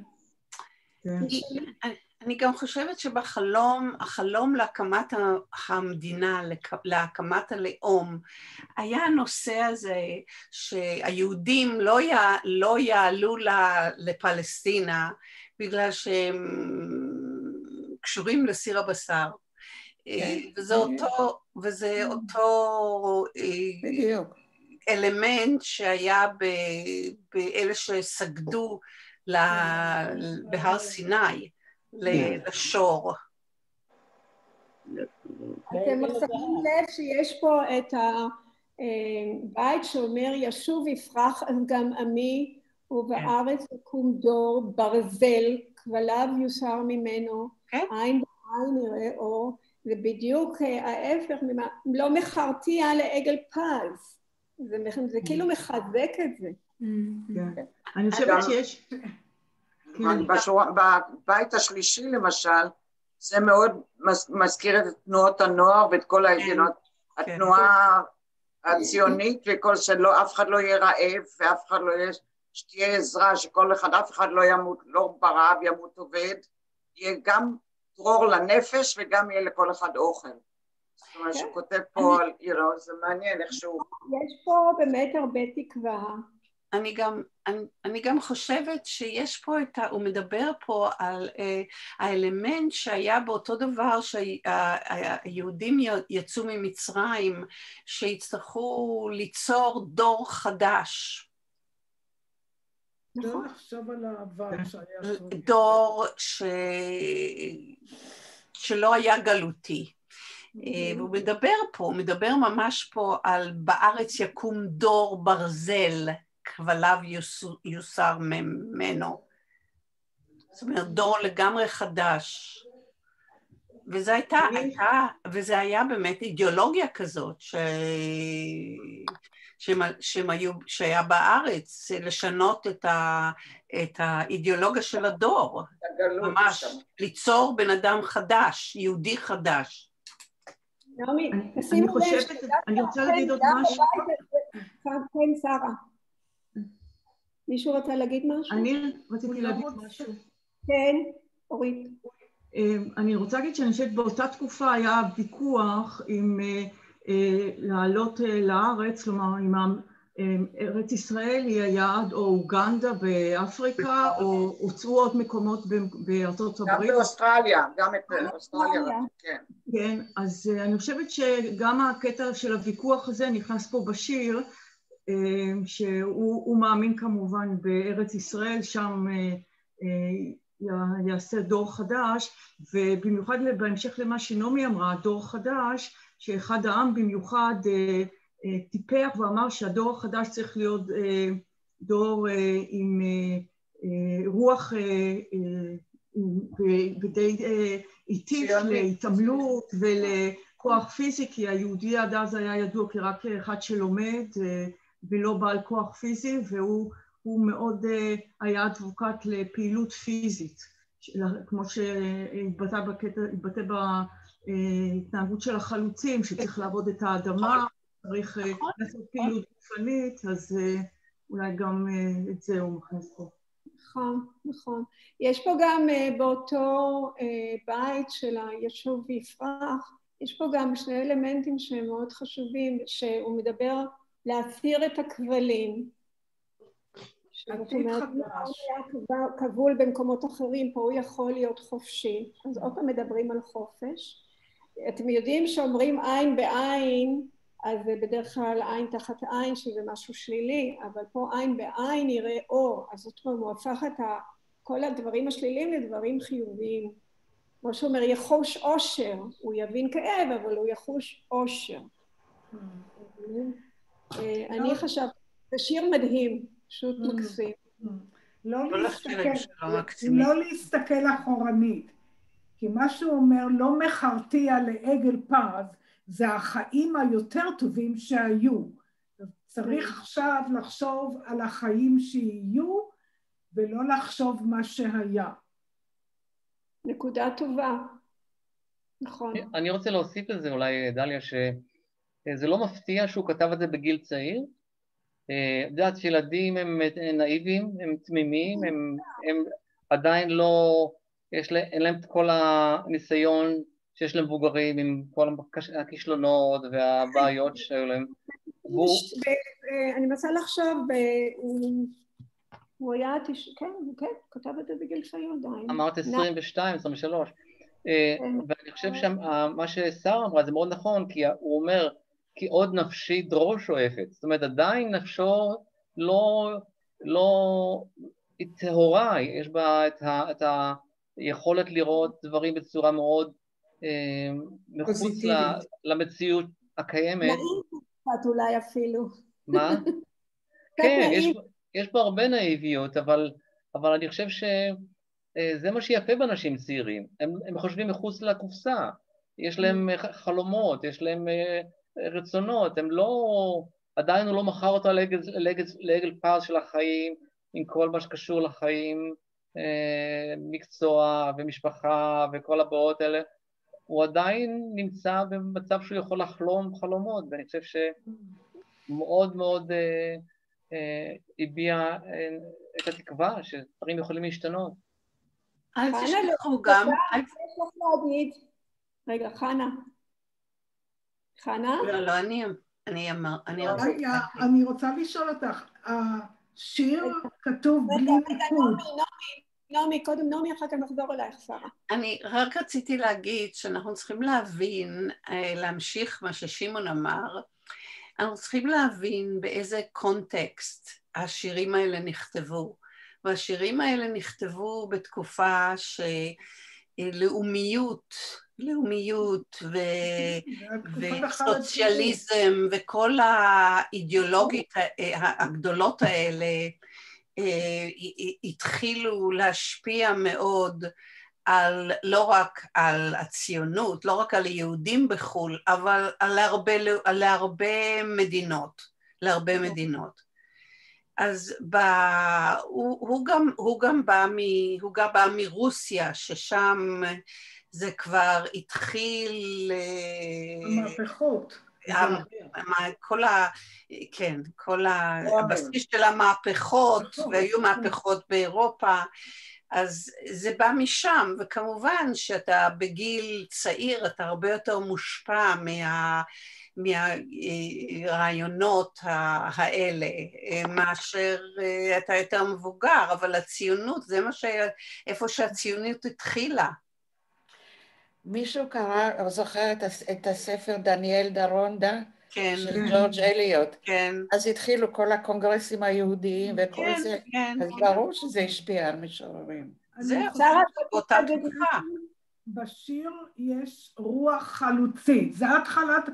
אני גם חושבת החלום להקמת המדינה, להקמת הלאום, היה הנושא הזה שהיהודים לא יעלו לפלסטינה בגלל שהם קשורים לסיר הבשר. וזה אותו אלמנט שהיה באלה שסגדו בהר סיני. לשור. אתם שמים לב שיש פה את הבית שאומר ישוב יפרח גם עמי ובארץ יקום דור ברזל כבליו יוסר ממנו עין בעין יראה אור. זה בדיוק ההפך, לא מכרתיה לעגל פז. זה כאילו מחזק את זה. אני חושבת בבית השלישי למשל, זה מאוד מזכיר את תנועות הנוער ואת כל התנועה הציונית, וכל שלא, אף אחד לא יהיה רעב, ואף אחד לא יהיה, שתהיה עזרה, שכל אחד, אף אחד לא ימות, לא ברעב, ימות עובד, יהיה גם דרור לנפש וגם יהיה לכל אחד אוכל. זאת אומרת שהוא כותב פה על עירו, זה מעניין איכשהו. יש פה באמת הרבה תקווה. אני גם חושבת שיש פה הוא מדבר פה על האלמנט שהיה באותו דבר שהיהודים יצאו ממצרים, שיצטרכו ליצור דור חדש. לא לחשוב על העבר שהיה טוב. דור שלא היה גלותי. והוא מדבר ממש פה על בארץ יקום דור ברזל, כבליו יוסר ממנו. זאת אומרת, דור לגמרי חדש. וזה היה באמת אידיאולוגיה כזאת, שהיה בארץ, לשנות את האידיאולוגיה של הדור. ממש, ליצור בן אדם חדש, יהודי חדש. אני רוצה להגיד עוד משהו. כן, שרה. מישהו רוצה להגיד משהו? אני רציתי להגיד משהו. כן, אורית. אני רוצה להגיד שאני חושבת באותה תקופה היה ויכוח אם לעלות לארץ, כלומר אם ארץ ישראל היא היעד, או אוגנדה באפריקה, או הוצאו עוד מקומות בארצות הברית. גם באוסטרליה, גם באוסטרליה, כן. כן, אז אני חושבת שגם הקטע של הוויכוח הזה נכנס פה בשיר, שהוא מאמין כמובן בארץ ישראל, שם יעשה דור חדש, ובמיוחד בהמשך למה שנעמי אמרה, דור חדש, שאחד העם במיוחד טיפח ואמר שהדור החדש צריך להיות דור עם רוח ודי איטית להתעמלות ולכוח פיזי, כי היהודי עד אז היה ידוע כרק אחד שלומד ולא בעל כוח פיזי, והוא מאוד היה אדבוקט לפעילות פיזית, כמו שהתבטא בהתנהגות של החלוצים, שצריך לעבוד את האדמה, צריך לעשות פעילות גופנית, אז אולי גם את זה הוא מכניס פה. נכון, נכון. יש פה גם באותו בית של היישוב יפרח, יש פה גם שני אלמנטים שהם מאוד חשובים, שהוא מדבר להסיר את הכבלים. עתיד חדש. הוא היה כבול במקומות אחרים, פה הוא יכול להיות חופשי. אז עוד פעם מדברים על חופש. אתם יודעים שאומרים עין בעין, אז זה בדרך כלל עין תחת עין, שזה משהו שלילי, אבל פה עין בעין יראה אור, אז זאת אומרת, הוא הפך את כל הדברים השליליים לדברים חיוביים. כמו שאומר, יחוש אושר, הוא יבין כאב, אבל הוא יחוש אושר. אני חשבתי, זה שיר מדהים, פשוט מקסים. לא להסתכל אחורנית, כי מה שהוא אומר, לא מחרתיע לעגל פז, זה החיים היותר טובים שהיו. צריך עכשיו לחשוב על החיים שיהיו, ולא לחשוב מה שהיה. נקודה טובה. נכון. אני רוצה להוסיף לזה אולי, דליה, שזה לא מפתיע שהוא כתב את זה בגיל צעיר. יודעת שילדים הם נאיבים, הם תמימים, הם עדיין לא, אין להם את כל הניסיון שיש למבוגרים עם כל הכישלונות והבעיות שלהם. אני מנסה לחשוב, הוא היה, כן, כתב את זה בגיל צעיר עדיין. אמרת 22, 23. ואני חושב שמה ששרה אמרה זה מאוד נכון, כי הוא אומר, כי עוד נפשי דרור שואפת. זאת אומרת, עדיין נפשו היא טהורה, יש בה את היכולת לראות דברים בצורה מאוד מחוץ למציאות הקיימת. נאיביות אולי אפילו. מה? כן, יש פה הרבה נאיביות, אבל אני חושב שזה מה שיפה באנשים צעירים. הם חושבים מחוץ לקופסה, יש להם חלומות, יש להם רצונות, עדיין הוא לא מכר אותו לעגל פז של החיים, עם כל מה שקשור לחיים, מקצוע ומשפחה וכל הבאות האלה, הוא עדיין נמצא במצב שהוא יכול לחלום חלומות, ואני חושב שמאוד מאוד הביע את התקווה שדברים יכולים להשתנות. אל תשכחו גם... רגע, חנה? לא, אני רוצה לשאול אותך, השיר כתוב בלי ניקוד. נעמי, קודם נעמי, אחר כך נחזור אלייך, שרה. אני רק רציתי להגיד שאנחנו צריכים להבין, להמשיך מה ששימון אמר, אנחנו צריכים להבין באיזה קונטקסט השירים האלה נכתבו, והשירים האלה נכתבו בתקופה לאומיות וסוציאליזם וכל האידיאולוגיות הגדולות האלה התחילו להשפיע מאוד לא רק על הציונות, לא רק על יהודים בחו"ל, אבל על הרבה מדינות. אז הוא גם בא מרוסיה, ששם זה כבר התחיל... המהפכות. כל הבסיס של המהפכות, והיו מהפכות באירופה, אז זה בא משם, וכמובן שאתה בגיל צעיר, אתה הרבה יותר מושפע מהרעיונות האלה, מאשר אתה יותר מבוגר, אבל הציונות, זה איפה שהציונות התחילה. מישהו קרא, או זוכר את הספר דניאל דרונדה? כן. של ג'ורג' אליוט. כן. אז התחילו כל הקונגרסים היהודיים וכל זה, אז ברור שזה השפיע על משוררים. זהו, באותה תקופה. בשיר יש רוח חלוצית, זה התחלת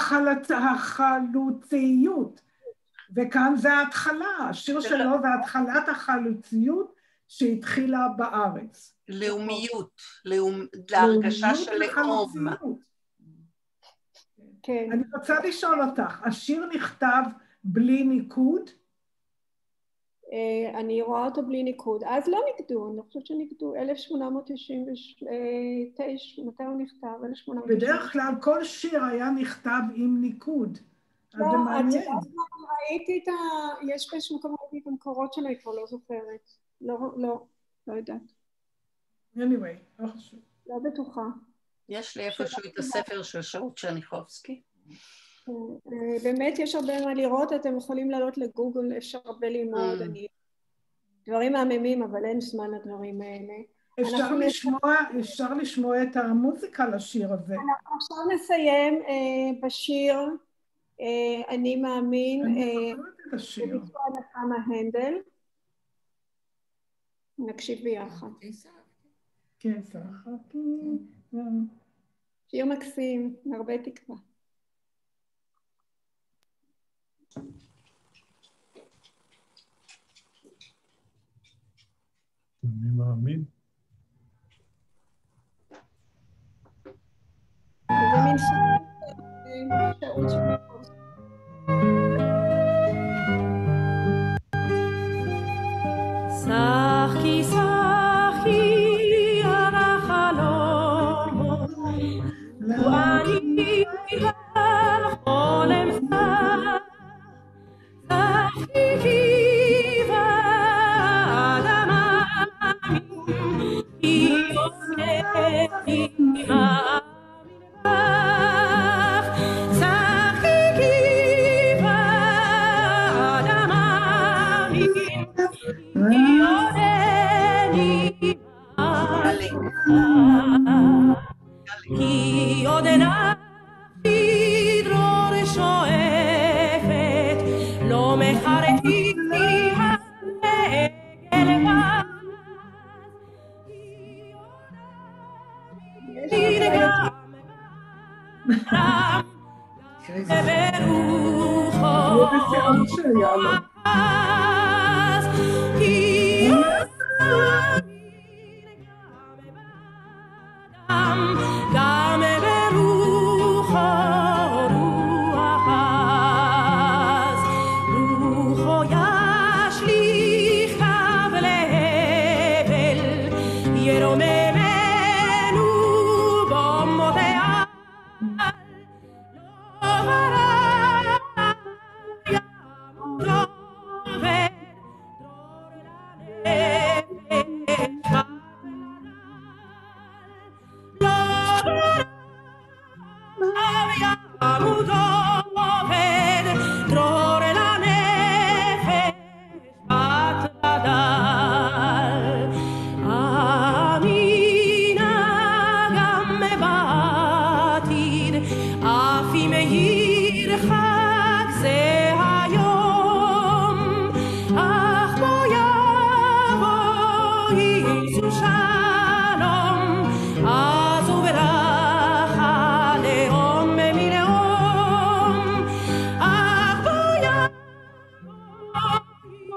החלוציות, וכאן זה ההתחלה, השיר שלו זה התחלת החלוציות שהתחילה בארץ. לאומיות, להרגשה של לאום. כן. אני רוצה לשאול אותך, השיר נכתב בלי ניקוד? אני רואה אותו בלי ניקוד. אז לא נקדו, אני חושבת שנקדו 1899, מתי הוא נכתב? 1899. בדרך כלל כל שיר היה נכתב עם ניקוד. לא, ראיתי את יש באיזשהו מקום ראיתי את המקורות שלה, היא כבר לא זוכרת. לא יודעת. anyway, לא חשוב. לא בטוחה. יש לי איפשהו את הספר של שאול צ'רניחובסקי. באמת יש הרבה מה לראות, אתם יכולים לעלות לגוגל, יש הרבה ללמוד, דברים מהממים, אבל אין זמן לדברים האלה. אפשר לשמוע את המוזיקה לשיר הזה. אנחנו עכשיו נסיים בשיר אני מאמין, בביצוע נחמה הנדל. נקשיב ביחד. כן, שחקי. שיר מקסים, הרבה תקווה. אני מאמין. זה מין שעות שחקי שחקי על החלום ואני על חולם שחקי ועד המאמין היא עושתי כי עוד נפשי דרור שואפת לא מחרתי העגל גם ברוחו רוח אז רוחו ישליך קו להבל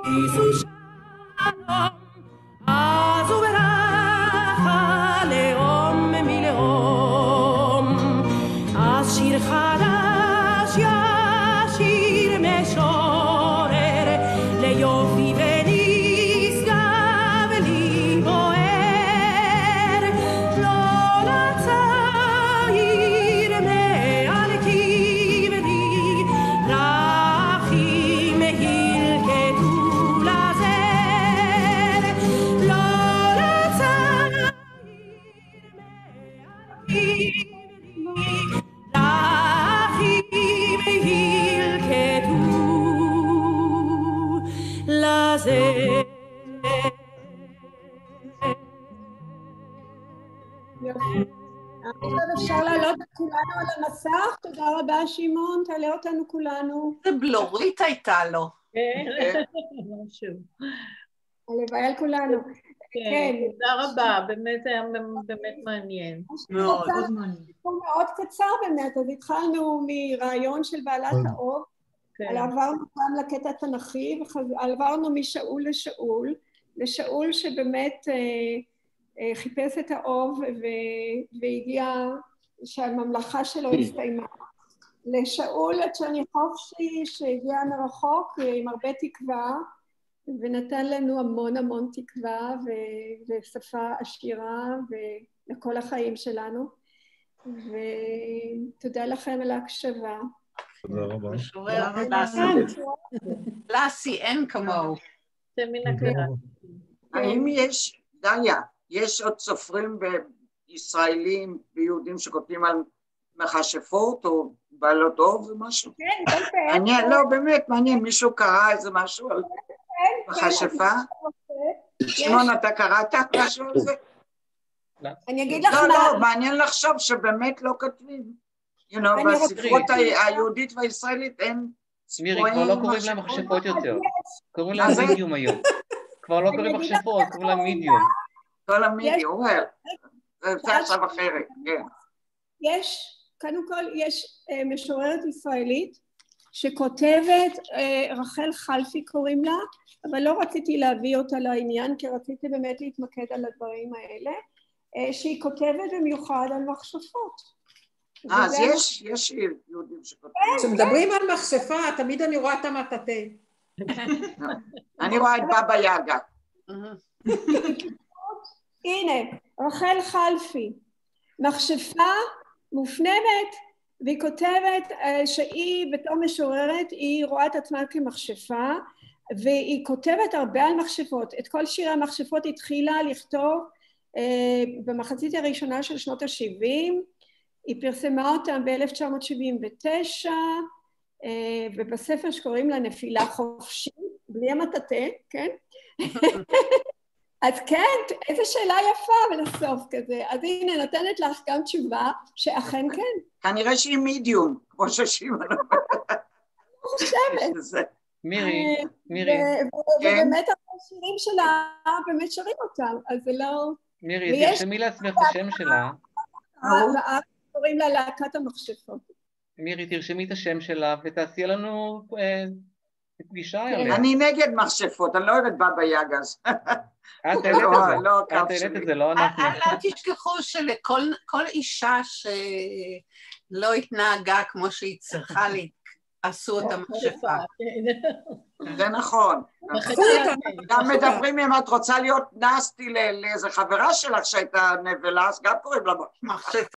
su shalom, אז הוא ברכה לאום מלאום, אז שיר חדש ישיר משורר, ליופי ונשגב לי בוער, לא לצעיר מעל קברי, רחים הלקטו לזר, לא לצעיר מעל קברי, רחים הלקטו לזר. יופי. עכשיו אפשר לעלות את כולנו על המסך. תודה רבה, שמעון, תעלה אותנו כולנו. זה בלורית הייתה לו. משהו. הלוואי על כולנו. כן, תודה רבה, באמת היה באמת מעניין. מאוד מאוד קצר באמת, אז התחלנו מרעיון של בעלת האוב, עברנו גם לקטע התנ"כי, ועברנו משאול לשאול, לשאול שבאמת חיפש את האוב והגיע שהממלכה שלו הסתיימה. לשאול את צ'רניחובסקי שהגיע מרחוק עם הרבה תקווה, ונתן לנו המון המון תקווה ושפה עשירה לכל החיים שלנו. ותודה לכם על ההקשבה. תודה רבה. קלאסי, אין כמוהו. זה מן הכלל. האם יש, דליה, יש עוד סופרים בישראלים ויהודים שכותבים על מכשפות או בעלות אוב ומשהו? כן, כן. מעניין, לא, באמת מעניין, מישהו קרא איזה משהו על מכשפה? שמעון, אתה קראת משהו על זה? אני אגיד לך מה... לא, מעניין לחשוב שבאמת לא כותבים. בספרות היהודית והישראלית אין מירי, כבר לא קוראים להם מכשפות יותר. קוראים להם מידיום היום. כבר לא קוראים מכשפות, קוראים להם מידיום. כל המידיום, זה עכשיו אחרת, כן. יש, קודם כל, יש משוררת ישראלית שכותבת, רחל חלפי קוראים לה, אבל לא רציתי להביא אותה לעניין, כי רציתי באמת להתמקד על הדברים האלה, שהיא כותבת במיוחד על מכשפות. אז יש יהודים שכותבים. כשמדברים על מכשפה, תמיד אני רואה את המטאטה. אני רואה את בבא יגה. הנה, רחל חלפי, מכשפה מופנמת, והיא כותבת שהיא בתור משוררת, היא רואה את עצמה כמכשפה, והיא כותבת הרבה על מכשפות. את כל שירי המכשפות התחילה לכתוב במחצית הראשונה של שנות ה-70, היא פרסמה אותם ב-1979, ובספר שקוראים לה נפילה חופשית, בלי המטאטה, כן? אז כן, איזו שאלה יפה בסוף כזה. אז הנה, נותנת לך גם תשובה שאכן כן. כנראה שהיא מידיום, כמו ששימון אומר. חושבת. מירי. ובאמת השירים שלה, באמת שרים אותם, אז זה לא... מירי, תרשמי לעצמך את השם שלה. ואז קוראים לה להקת המכשפות. מירי, תרשמי את השם שלה ותעשי לנו פגישה. אני נגד מכשפות, אני לא אוהבת בבא יגה. את העלית את זה, לא אנחנו. אל תשכחו שלכל אישה שלא התנהגה כמו שהיא צריכה, עשו אותה מכשפה. זה נכון. גם מדברים אם את רוצה להיות נסטי לאיזה חברה שלך שהייתה נבלה, אז גם קוראים לה מכשפה.